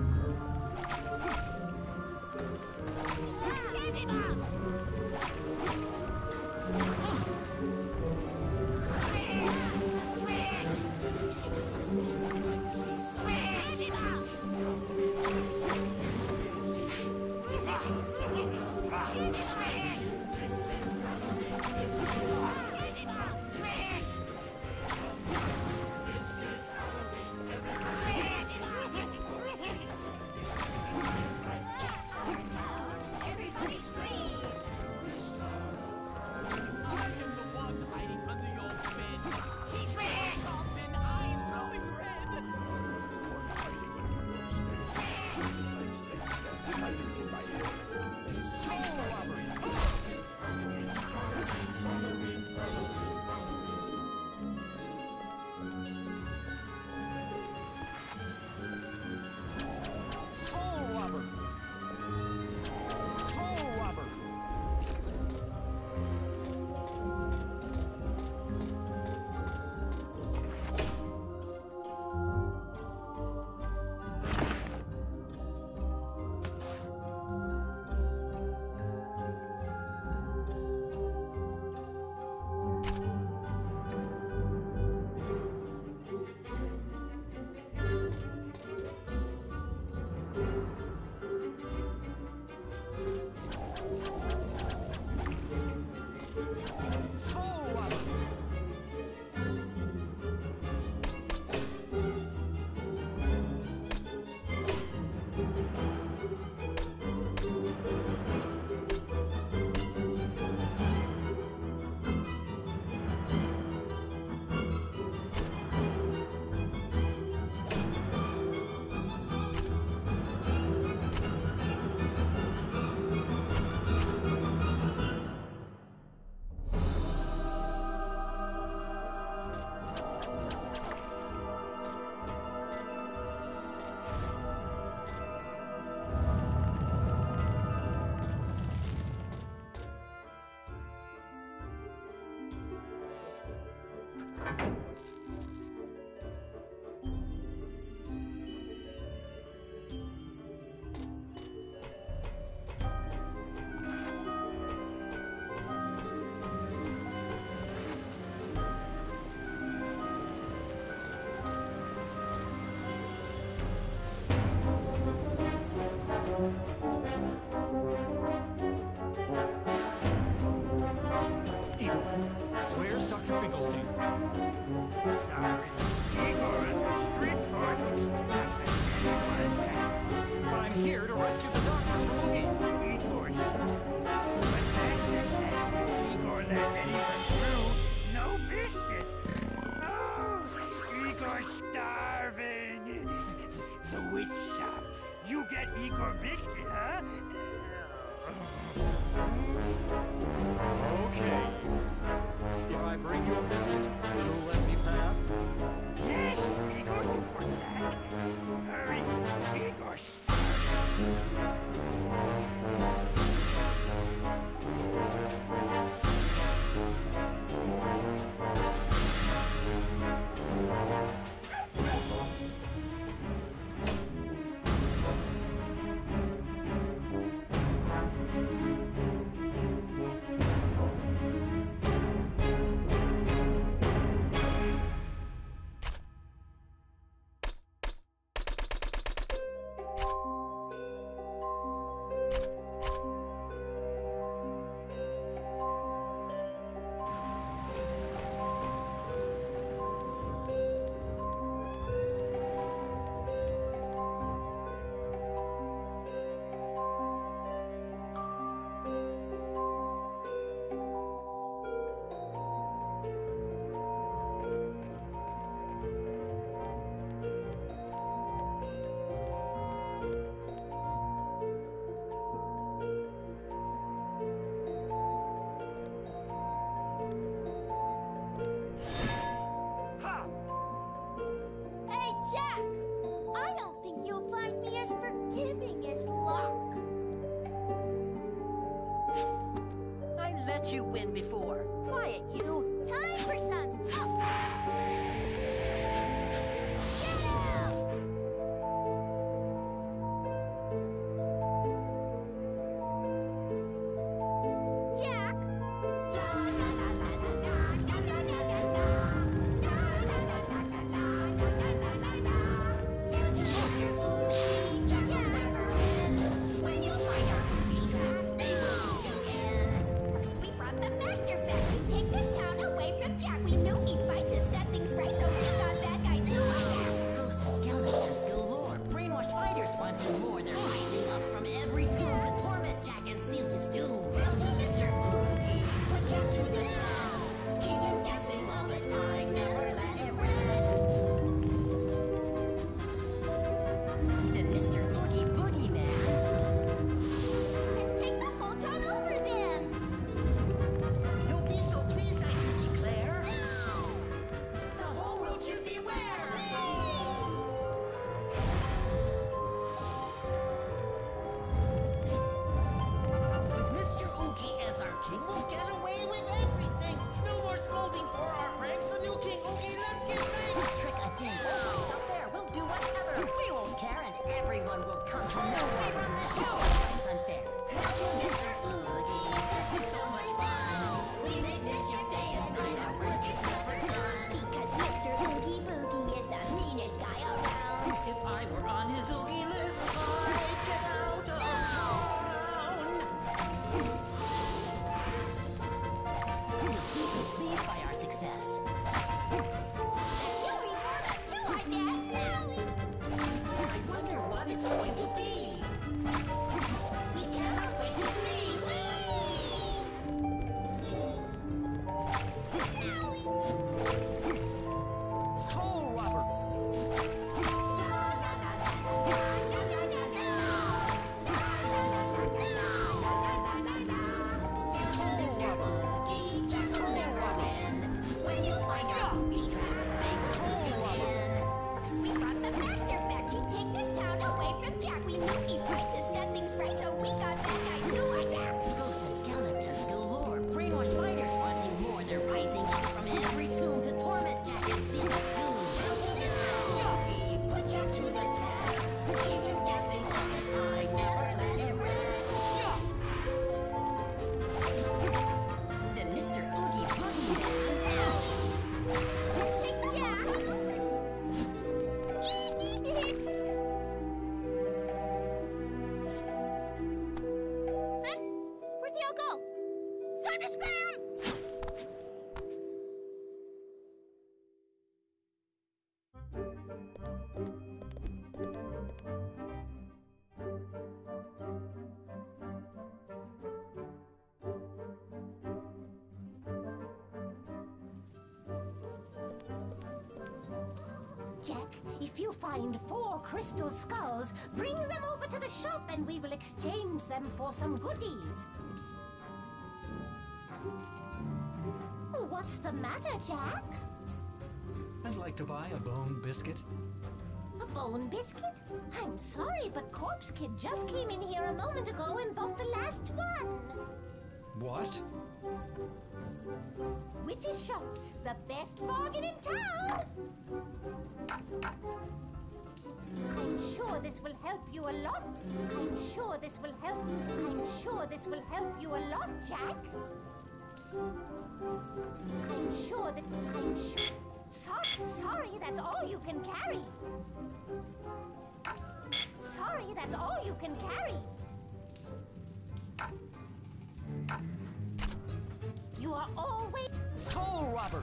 Where's Dr. Finkelstein? Sorry, Igor and the street portals. But I'm here to rescue the doctor from Oogie. Igor, when Master says if Igor let anyone through, no biscuit. Oh, Igor's starving. The witch shop. You get Igor biscuit, huh? Okay. If I bring you a biscuit, you'll let me pass? Yes, Igor do for Jack. Hurry, Igor's let you win before. Quiet, you. Time for some talk. Jack! First we brought the master back to take this town away from Jack. We knew he'd fight to set things right, so we got that guy to attack. Ghosts and skeletons galore. Brainwashed fighters wanting more. They're rising up from every tomb to torment Jack and seal his doom. Hail to Mr. Oogie, put Jack to the test. Keep him guessing all the time, never let him rest. Then Mr. Oogie Boogie Man Can take the whole town over then. You'll be so pleased, I do declare. The whole world should beware. With Mr. Oogie as our king, we'll get away with everything. No more scolding for our pranks. The new King Oogie, let's get thanks. Trick a ding. Oh, stop there. We'll do whatever. We won't care, and everyone will come to know we run the show. It's unfair. Hail to Mr. Oogie. This is so much fun. We make Mr. Day and night. Our work is never done. Because Mr. Oogie Boogie is the meanest guy around. If I were on his Oogie list, I'd get out of town. We'll be so pleased by our success. You'll reward us too, I bet. I wonder what it's going to be. We cannot wait to see. Soul Robber! Mr. Oogie, Jack will never win. When you find our booby traps, they will do you in. First we brought the master back to take this town away from Jack. We knew he'd fight to set things right, so we got that guy to attack. Ghosts and skeletons galore. Brainwashed fighters wanting more. They're rising up from every tomb to torment Jack and seal his doom. Hail to Mr. Oogie, put Jack to the test. Keep him guessing all the time, never let him rest. Then Mr. Oogie Boogie Man. Take the Huh? Where'd they all go? Time to scram! Jack, if you find 4 crystal skulls, bring them over to the shop and we will exchange them for some goodies. What's the matter, Jack? I'd like to buy a bone biscuit. A bone biscuit? I'm sorry, but Corpse Kid just came in here a moment ago and bought the last one. What? Witch's Shop, the best bargain in town. I'm sure this will help you a lot. I'm sure this will help. I'm sure this will help you a lot, Jack. I'm sure that I'm sure. Sorry, that's all you can carry. Sorry, that's all you can carry. You are always Soul Robber!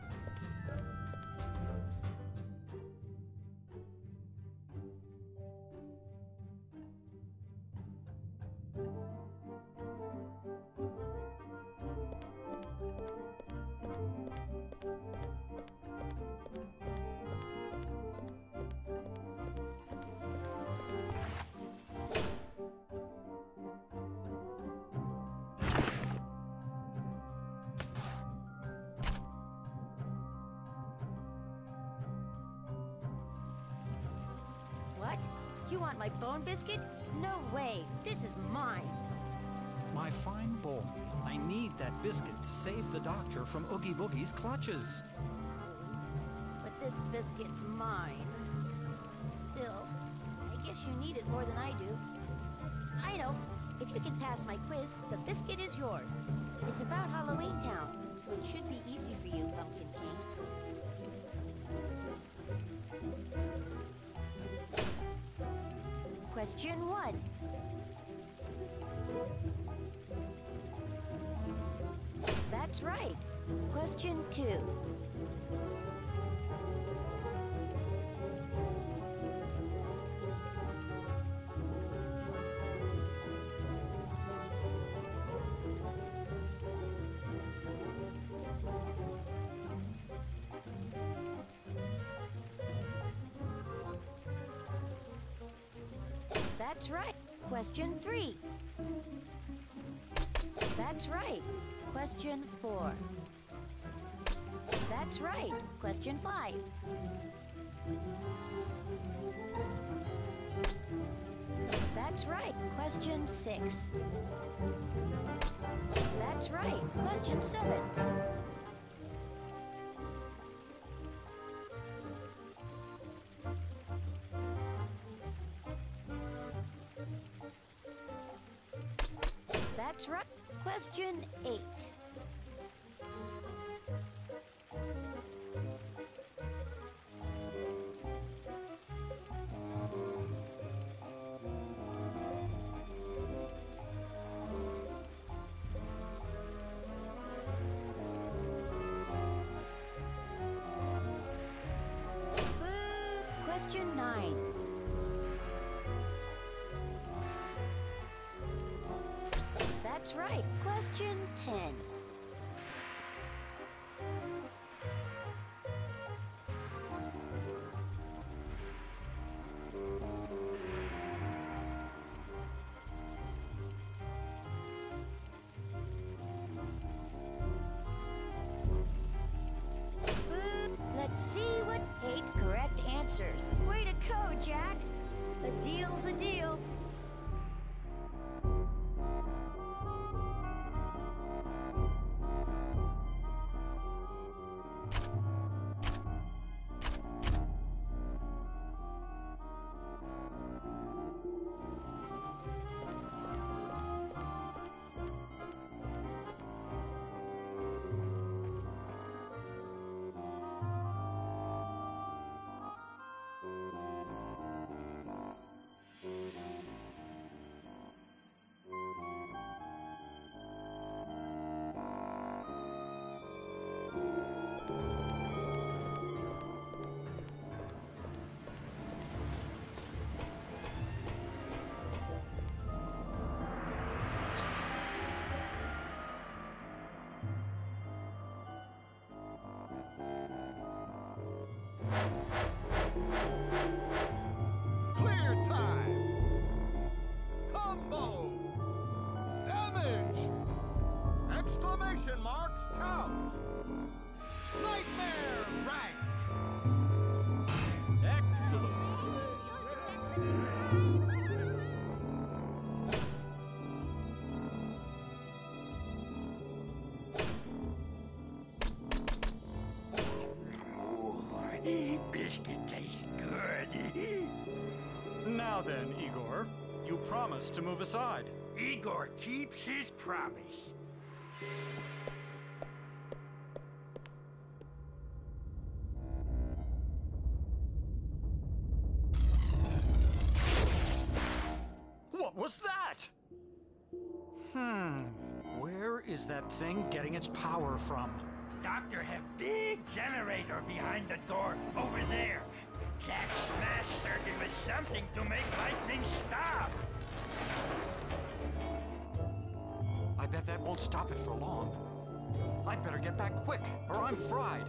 What? You want my bone biscuit? No way. This is mine. My fine boy. I need that biscuit to save the doctor from Oogie Boogie's clutches. But this biscuit's mine. Still, I guess you need it more than I do. I know. If you can pass my quiz, the biscuit is yours. It's about Halloween Town, so it should be easy for you, Pumpkin King. Question 1. That's right. Question 2. That's right. Question 3. That's right. Question 4. That's right. Question 5. That's right. Question 6. That's right. Question 7. That's right. Question 8. Question 9. That's right. Question 10. Let's see what 8 correct answers. Way to go, Jack. A deal's a deal. Clear time! Combo! Damage! Exclamation marks count! Nightmare rank! Excellent. Biscuit tastes good. Now then, Igor, you promised to move aside. Igor keeps his promise. What was that? Where is that thing getting its power from? Doctor have big generator behind the door over there. Jack smashed circuit with something to make lightning stop. I bet that won't stop it for long. I'd better get back quick, or I'm fried.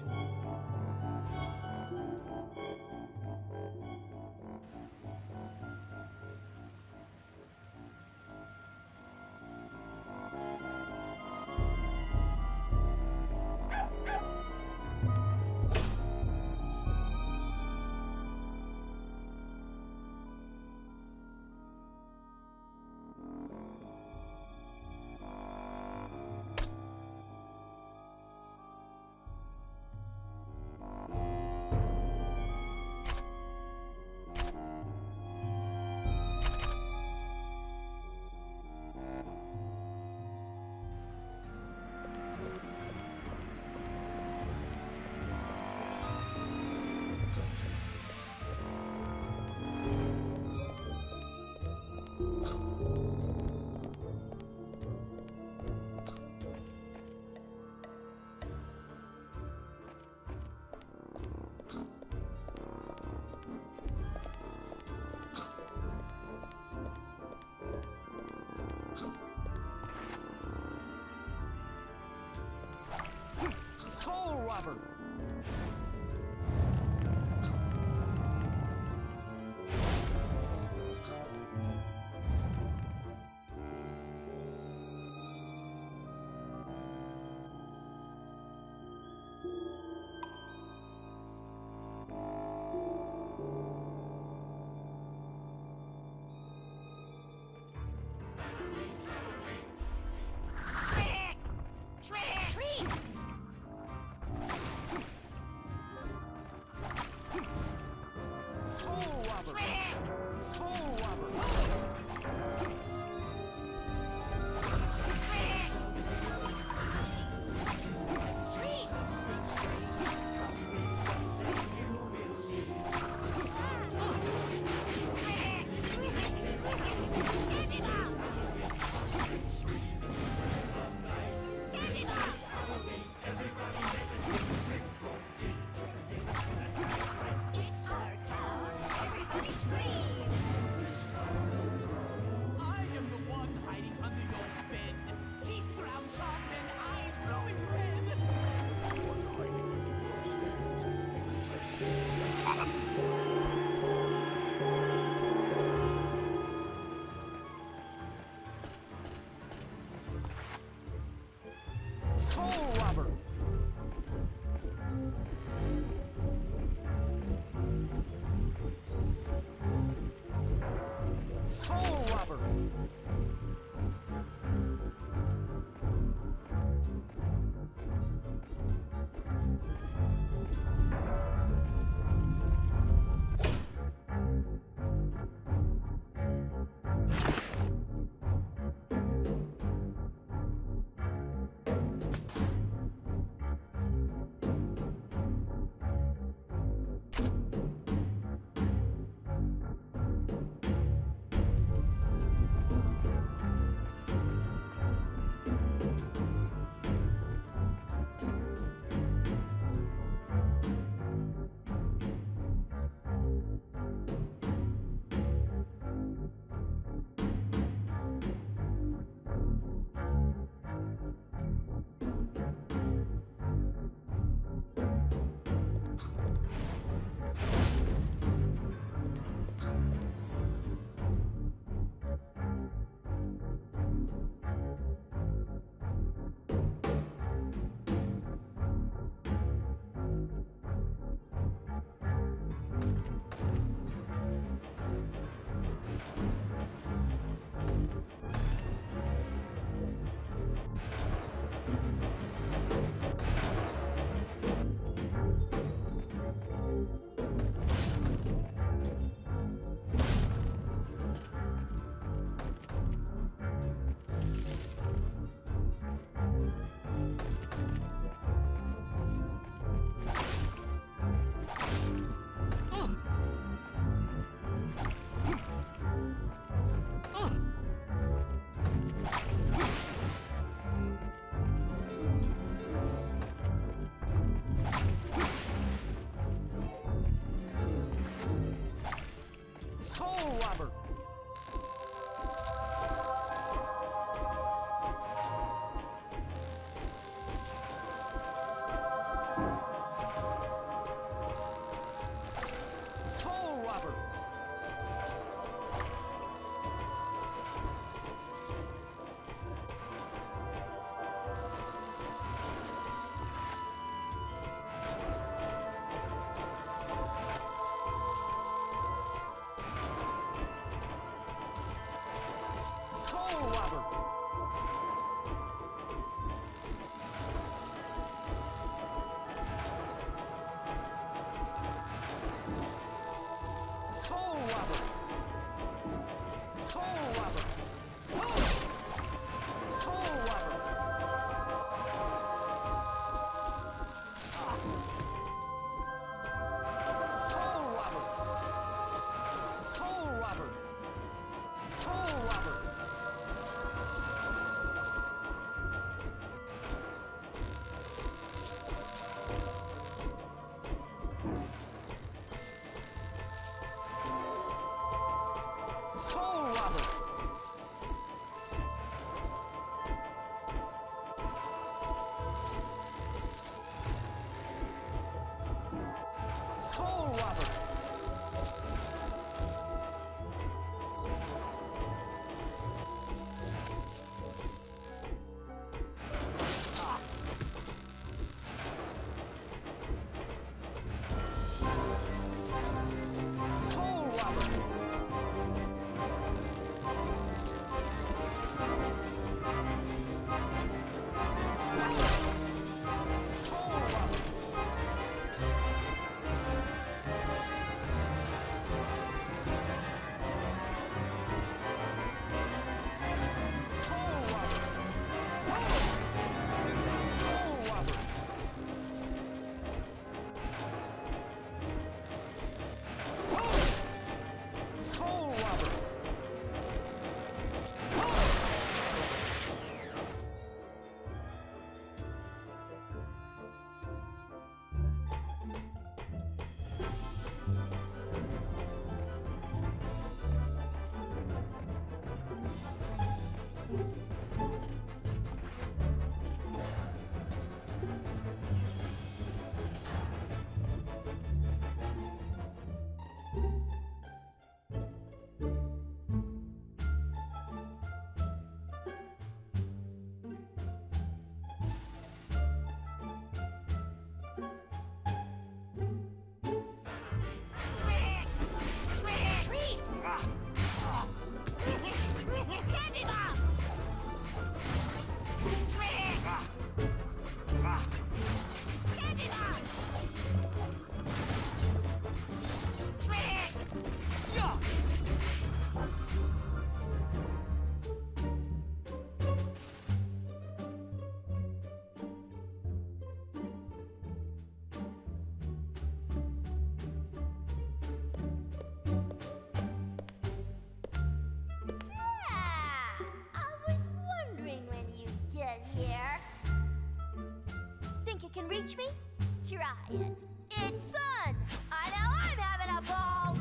reach me? Try it. It's fun! I know I'm having a ball!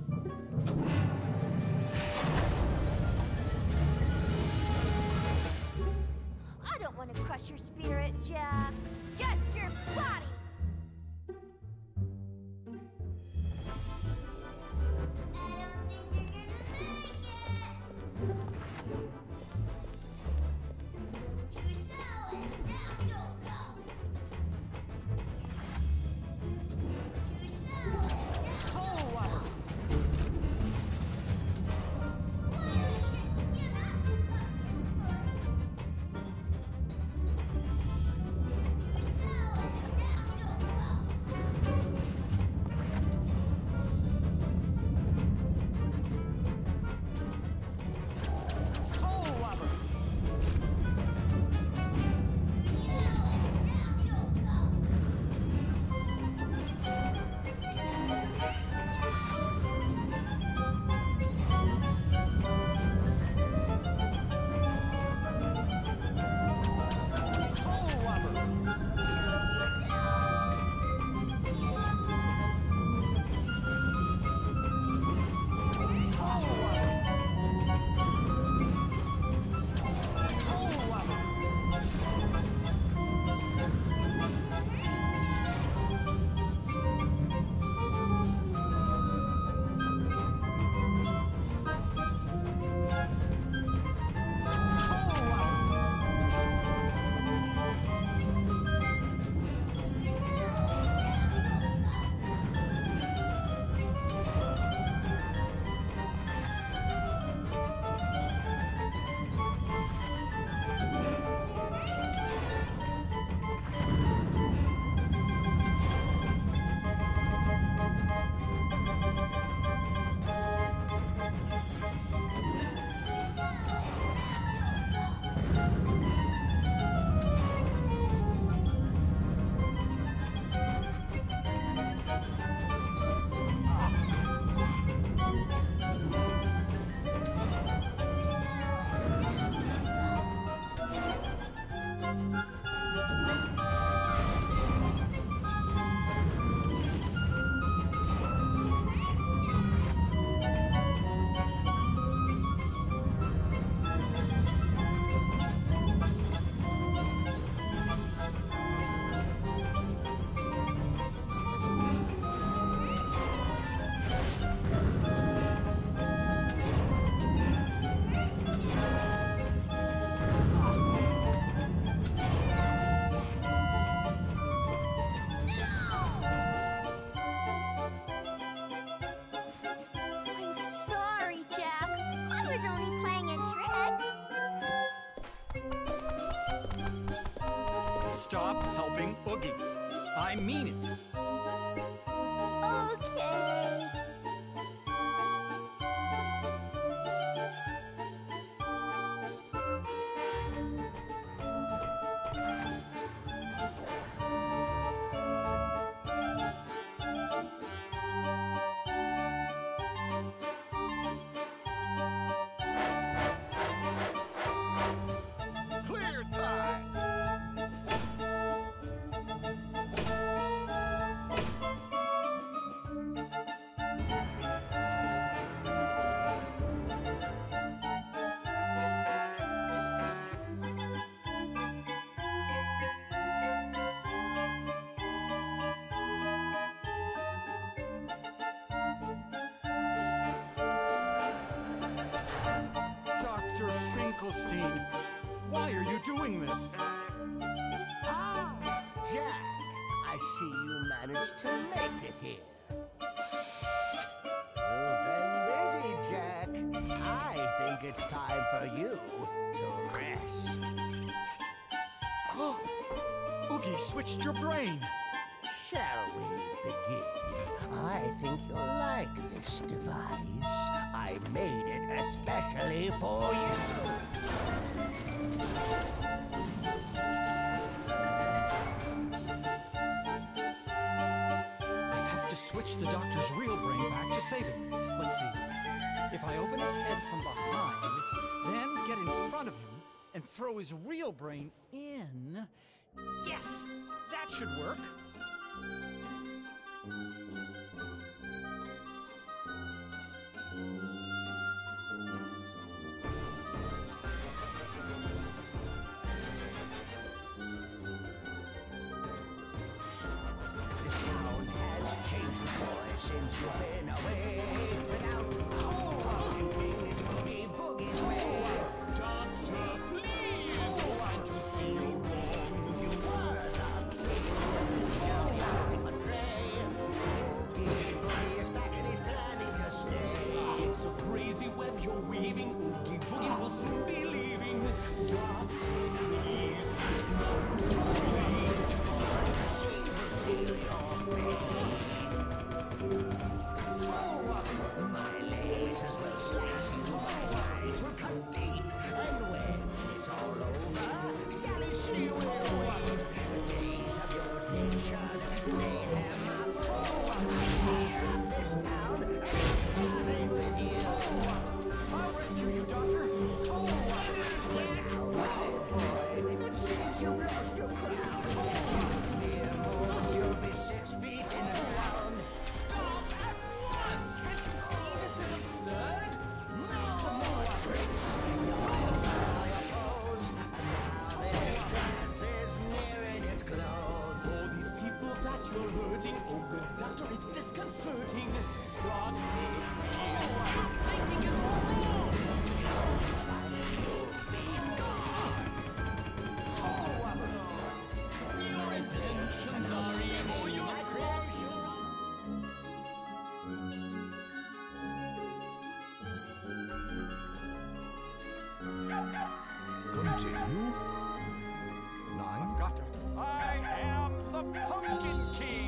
I don't want to crush your spirit, Jack. Just your body! I don't think you're gonna make it! Too slow and down you'll go! Too slow and down Soul Robber! Why don't you just give up, Too slow and down you'll go! Soul Robber! Too slow and down you'll go! Soul Robber! Soul Robber! Soul Robber! Soul Robber! I'm sorry, Jack. I was only playing a trick. Stop helping Oogie. I mean it. Okay. Clear time! Dr. Finkelstein, why are you doing this? Ah, Jack, I see you managed to make it here. You've been busy, Jack. I think it's time for you to rest. Oogie switched your brain. Shall we begin? I think you'll like this device. I made it especially for you. I have to switch the doctor's real brain back to save him. Let's see. If I open his head from behind, then get in front of him and throw his real brain in, Yes, that should work. This town has changed, boy, since you've been away. Without the king, it's Boogie Boogie's way. Doctor, please! Can't you see you're wrong? You were the king, now you're nothing but prey. Boogie Boogie is back and he's planning to stay. It's a crazy web you're weaving. Oogie Boogie will soon be leaving. Doctor, please, it's not too late. Machines will steal your fate. Oh, my lasers will slice you, my knives will cut deep. And when it's all over, Sally she will weep. The days of your nation, mayhem are through. Tear up this town, and I'm starting with you. I'll rescue you, Doctor. Now, my boy, it seems you've lost your crown. Mere moments, you'll be 6 feet in the ground. Stop at once! Can't you see this is absurd? No more tricks. You'll outfly your foes. And now this dance is nearing its close. All these people that you're hurting, oh good doctor, it's disconcerting. Doctor, please, what you're thinking is all wrong. Your intentions are evil, your creation. Continue. 9. Got to. I am the Pumpkin King!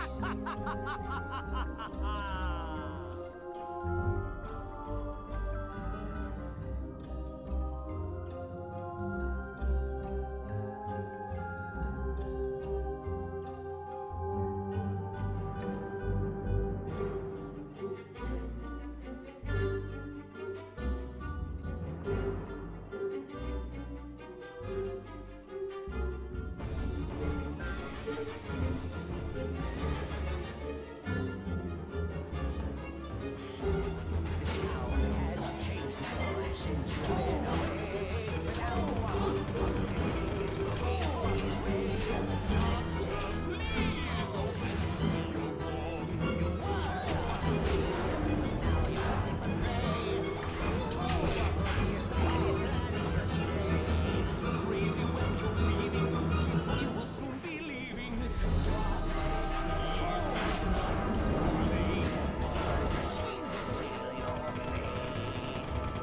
This town has changed, boy, since you've been away. Now, it's Boogie Boogie's way. Doctor, please, oh can't you see you're wrong? You were the king, now you're nothing but prey. Boogie Boogie is back and he's planning to stay. It's a crazy web you're weaving. Oogie Boogie will soon be leaving. Doctor, please, it's not too late. Machines will seal your fate.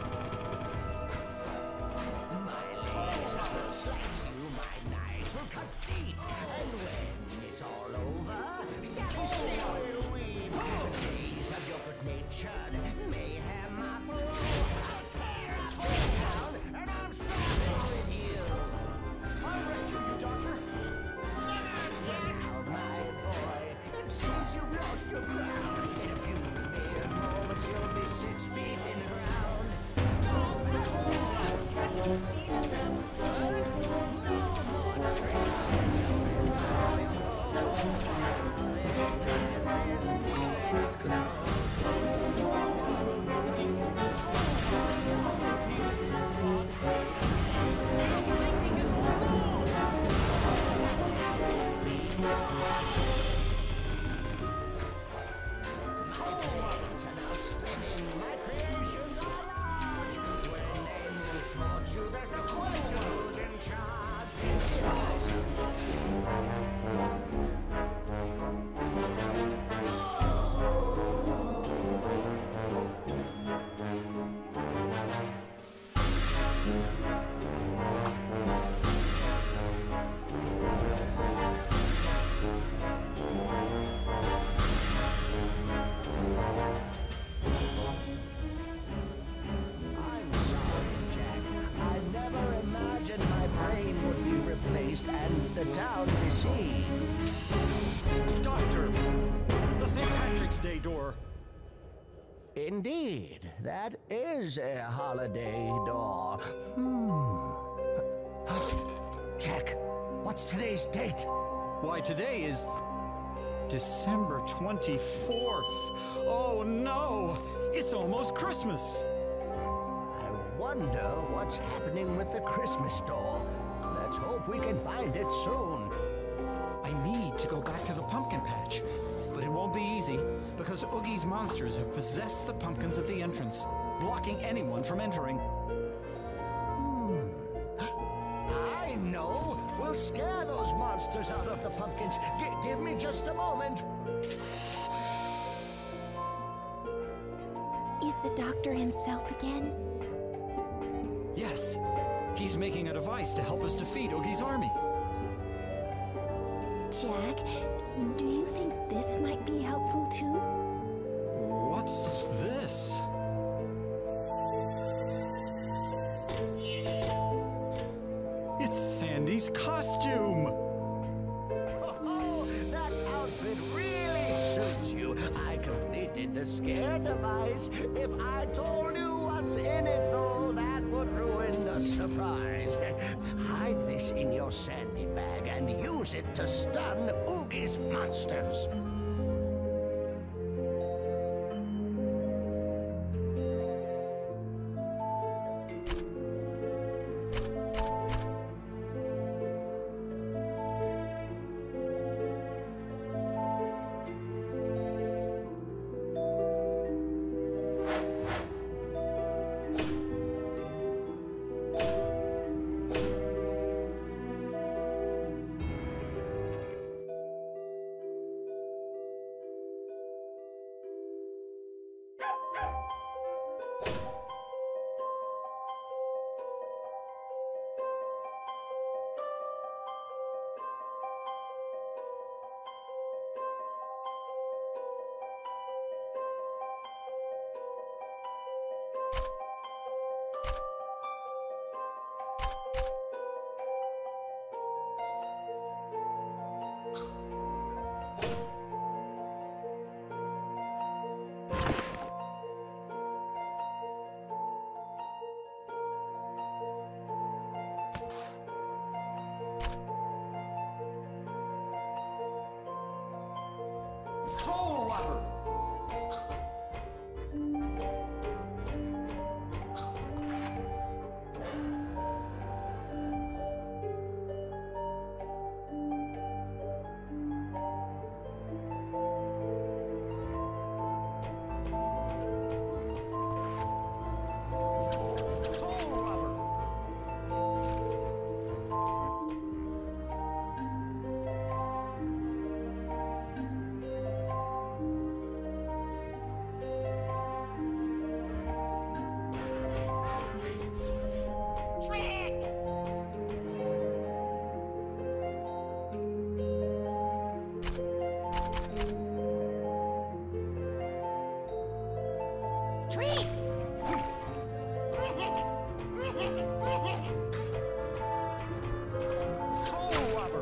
My lasers will slice you, my knives will cut deep. And when it's all over, Sally she will weep. The days of your good natured mayhem are through. I'll tear up this town, and I'm starting with you. I'll rescue you, Doctor. Now, my boy, it seems you've lost your crown. In a few mere moments, you'll be 6 feet in the ground. Stop at once! Can't you see this is absurd? No more disgrace. You'll outfly your foes. This dance is nearing its close. My days are now spinning. My creations are large. When they move towards you, there's no question who's in charge. I'm sorry, Jack. I never imagined my brain would be replaced and the town deceived. Doctor, the St. Patrick's Day door. Indeed, that is a holiday door. Jack, What's today's date? Why, today is December 24th. Oh no! It's almost Christmas! I wonder what's happening with the Christmas doll. Let's hope we can find it soon. I need to go back to the pumpkin patch, but it won't be easy because Oogie's monsters have possessed the pumpkins at the entrance, blocking anyone from entering. I know! We'll scare those monsters out of the pumpkins. Give me just a moment. Is the doctor himself again? Yes, he's making a device to help us defeat Oogie's army. Jack, do you think this might be helpful too? What's this? It's Sandy's costume! Oh, that outfit really suits you. I completed the scare device. If I told you what's in it, though, that would ruin the surprise. Hide this in your Sandy bag and use it to stun Oogie's monsters. Soul Robber! Treat! Soul Robber!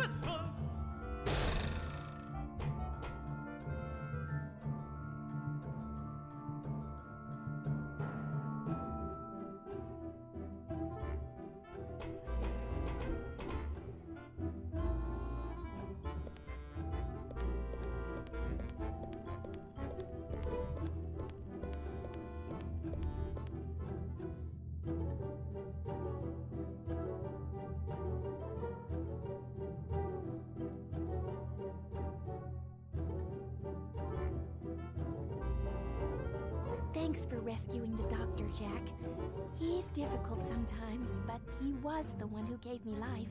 Christmas! Thanks for rescuing the doctor, Jack. He's difficult sometimes, but he was the one who gave me life.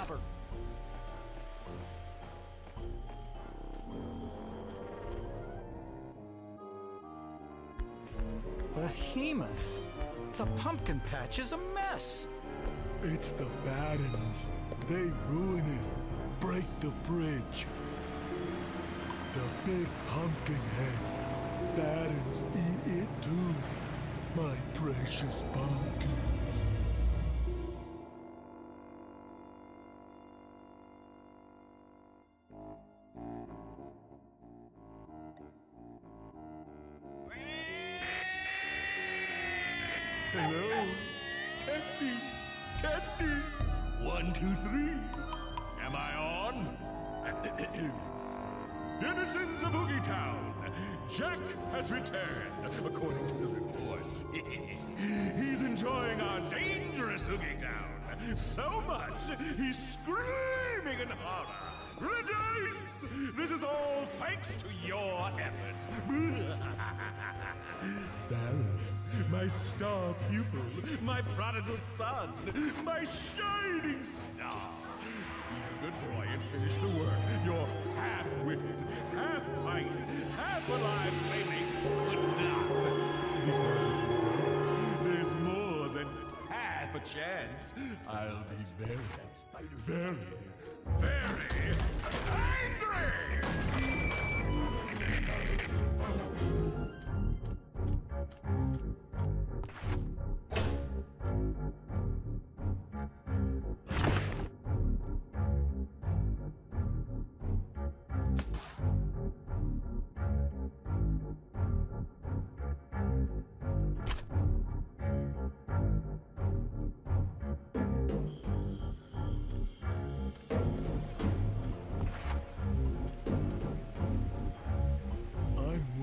Robber. Behemoth! The pumpkin patch is a mess! It's the Battens. They ruin it. Break the bridge. The big pumpkin head. Battens eat it too. My precious pumpkins. Hello? Testing. Testing. 1, 2, 3. Am I on? Denizens of Oogie Town, Jack has returned, according to the reports. He's enjoying our dangerous Oogie Town so much he's screaming in horror. Rejoice! This is all thanks to your efforts. Baron, my star pupil, my prodigal son, my shining star. Be a good boy and finish the work your half-witted, half-pint, half-alive playmates could not. Because there's more than half a chance. I'll be very, very, very angry! I'm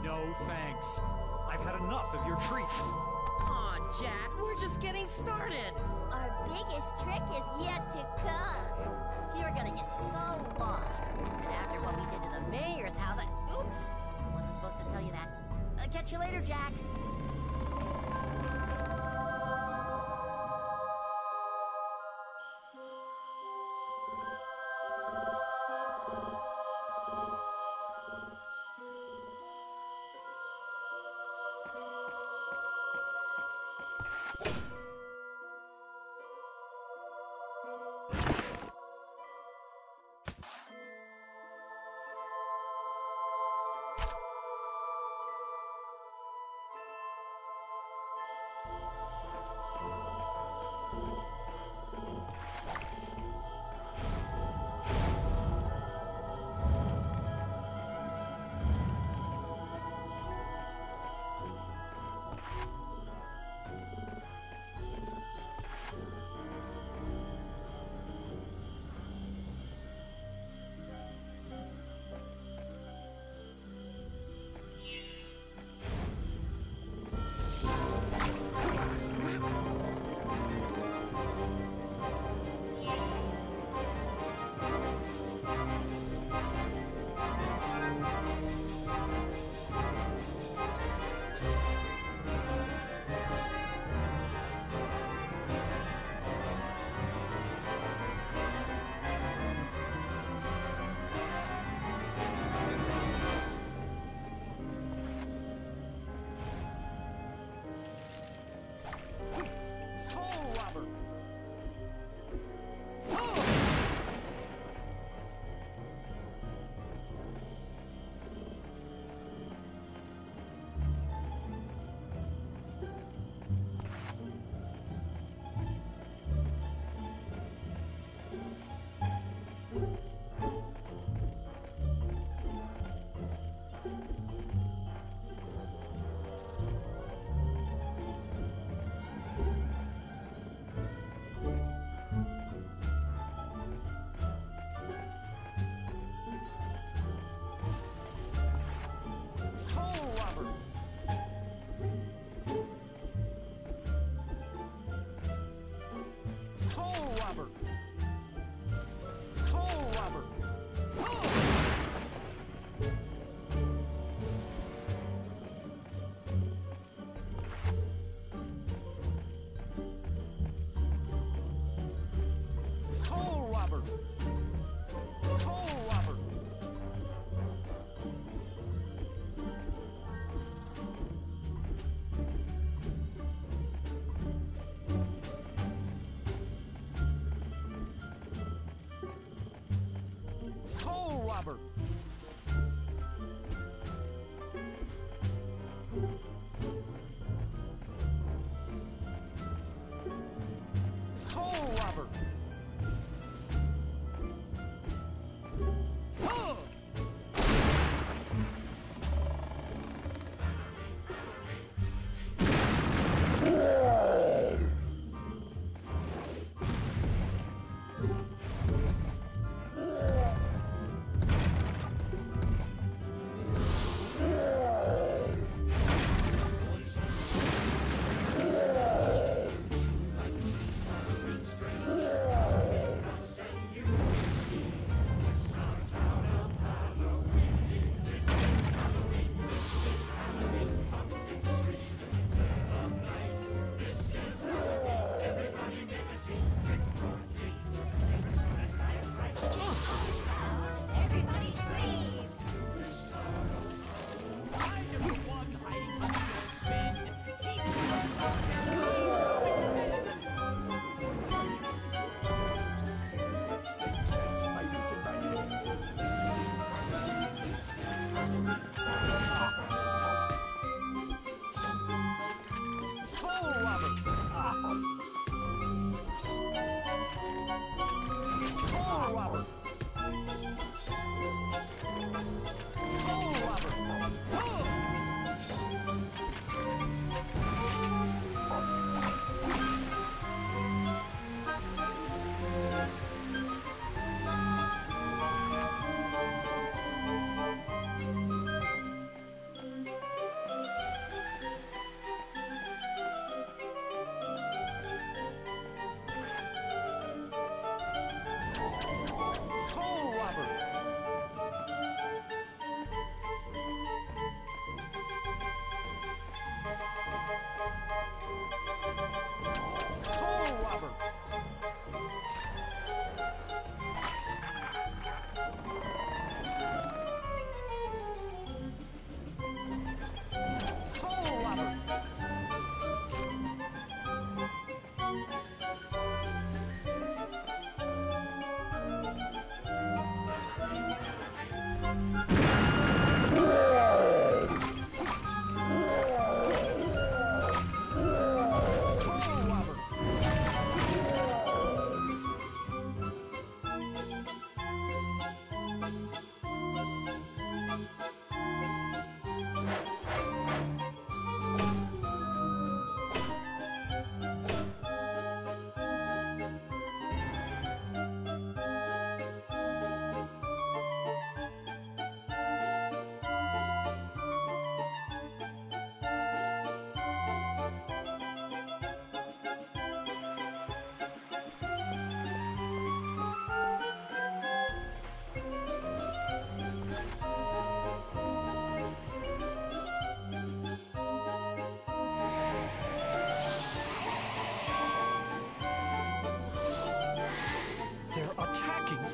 No thanks. I've had enough of your treats. Aw, Jack, we're just getting started. Our biggest trick is yet to come. You're gonna get so lost. And after what we did to the mayor's house, oops, wasn't supposed to tell you that. Catch you later, Jack. Robber. Soul Robber.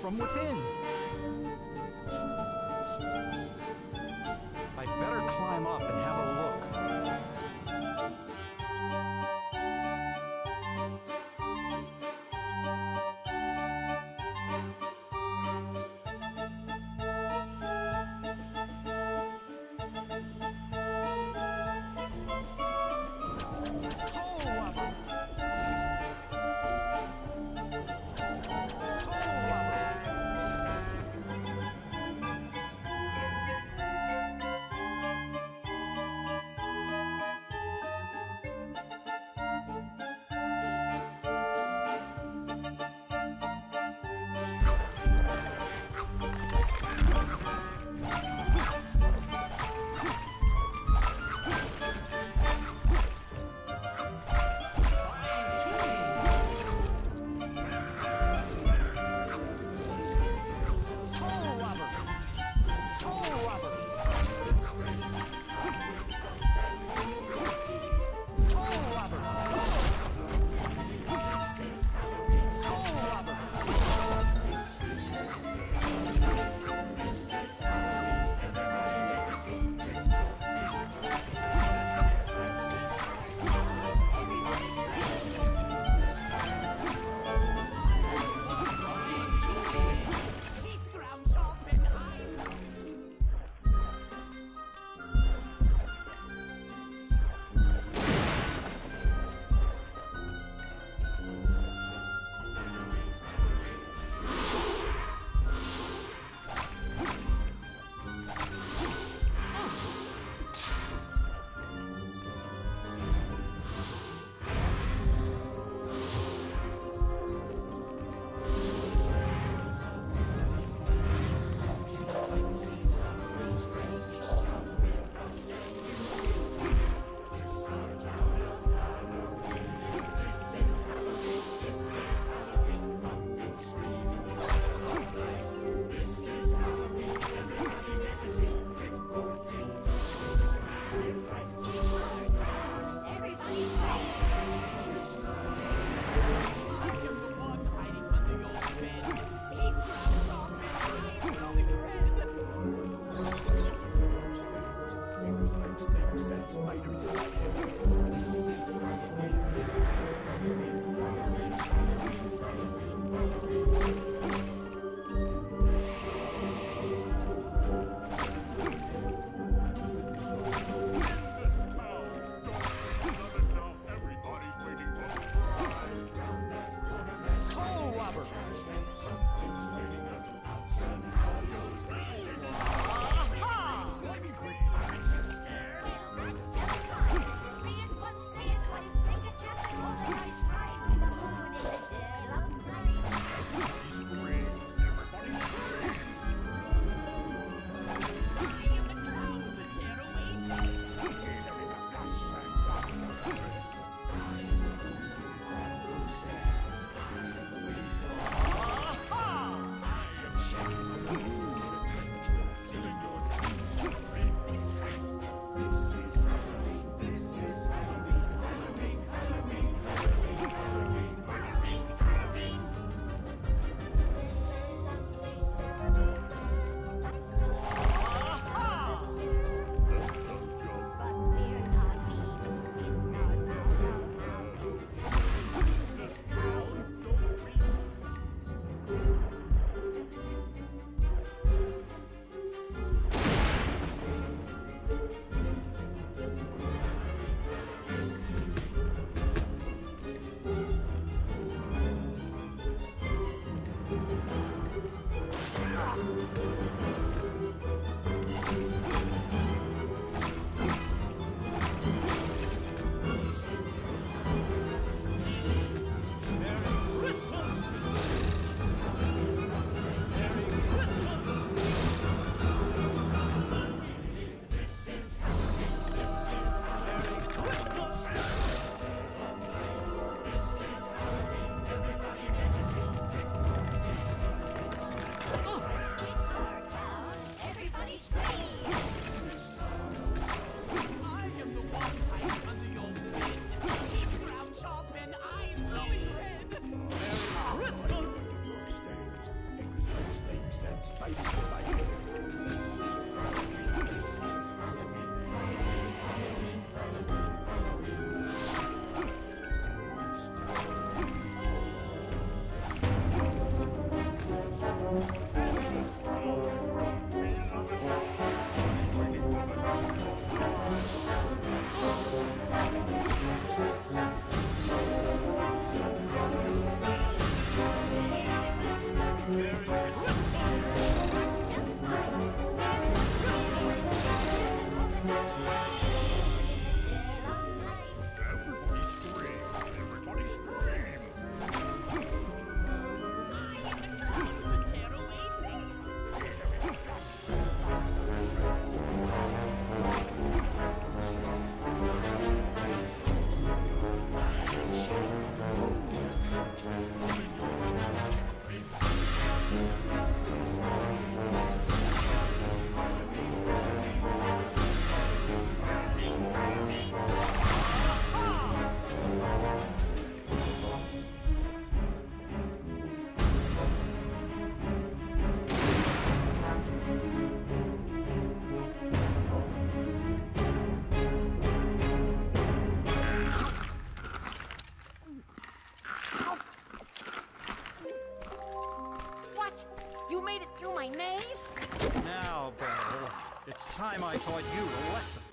from within. I'd better climb up and have a look. Everybody scream! Everybody scream! What? You made it through my maze? Now, Belle, it's time I taught you a lesson.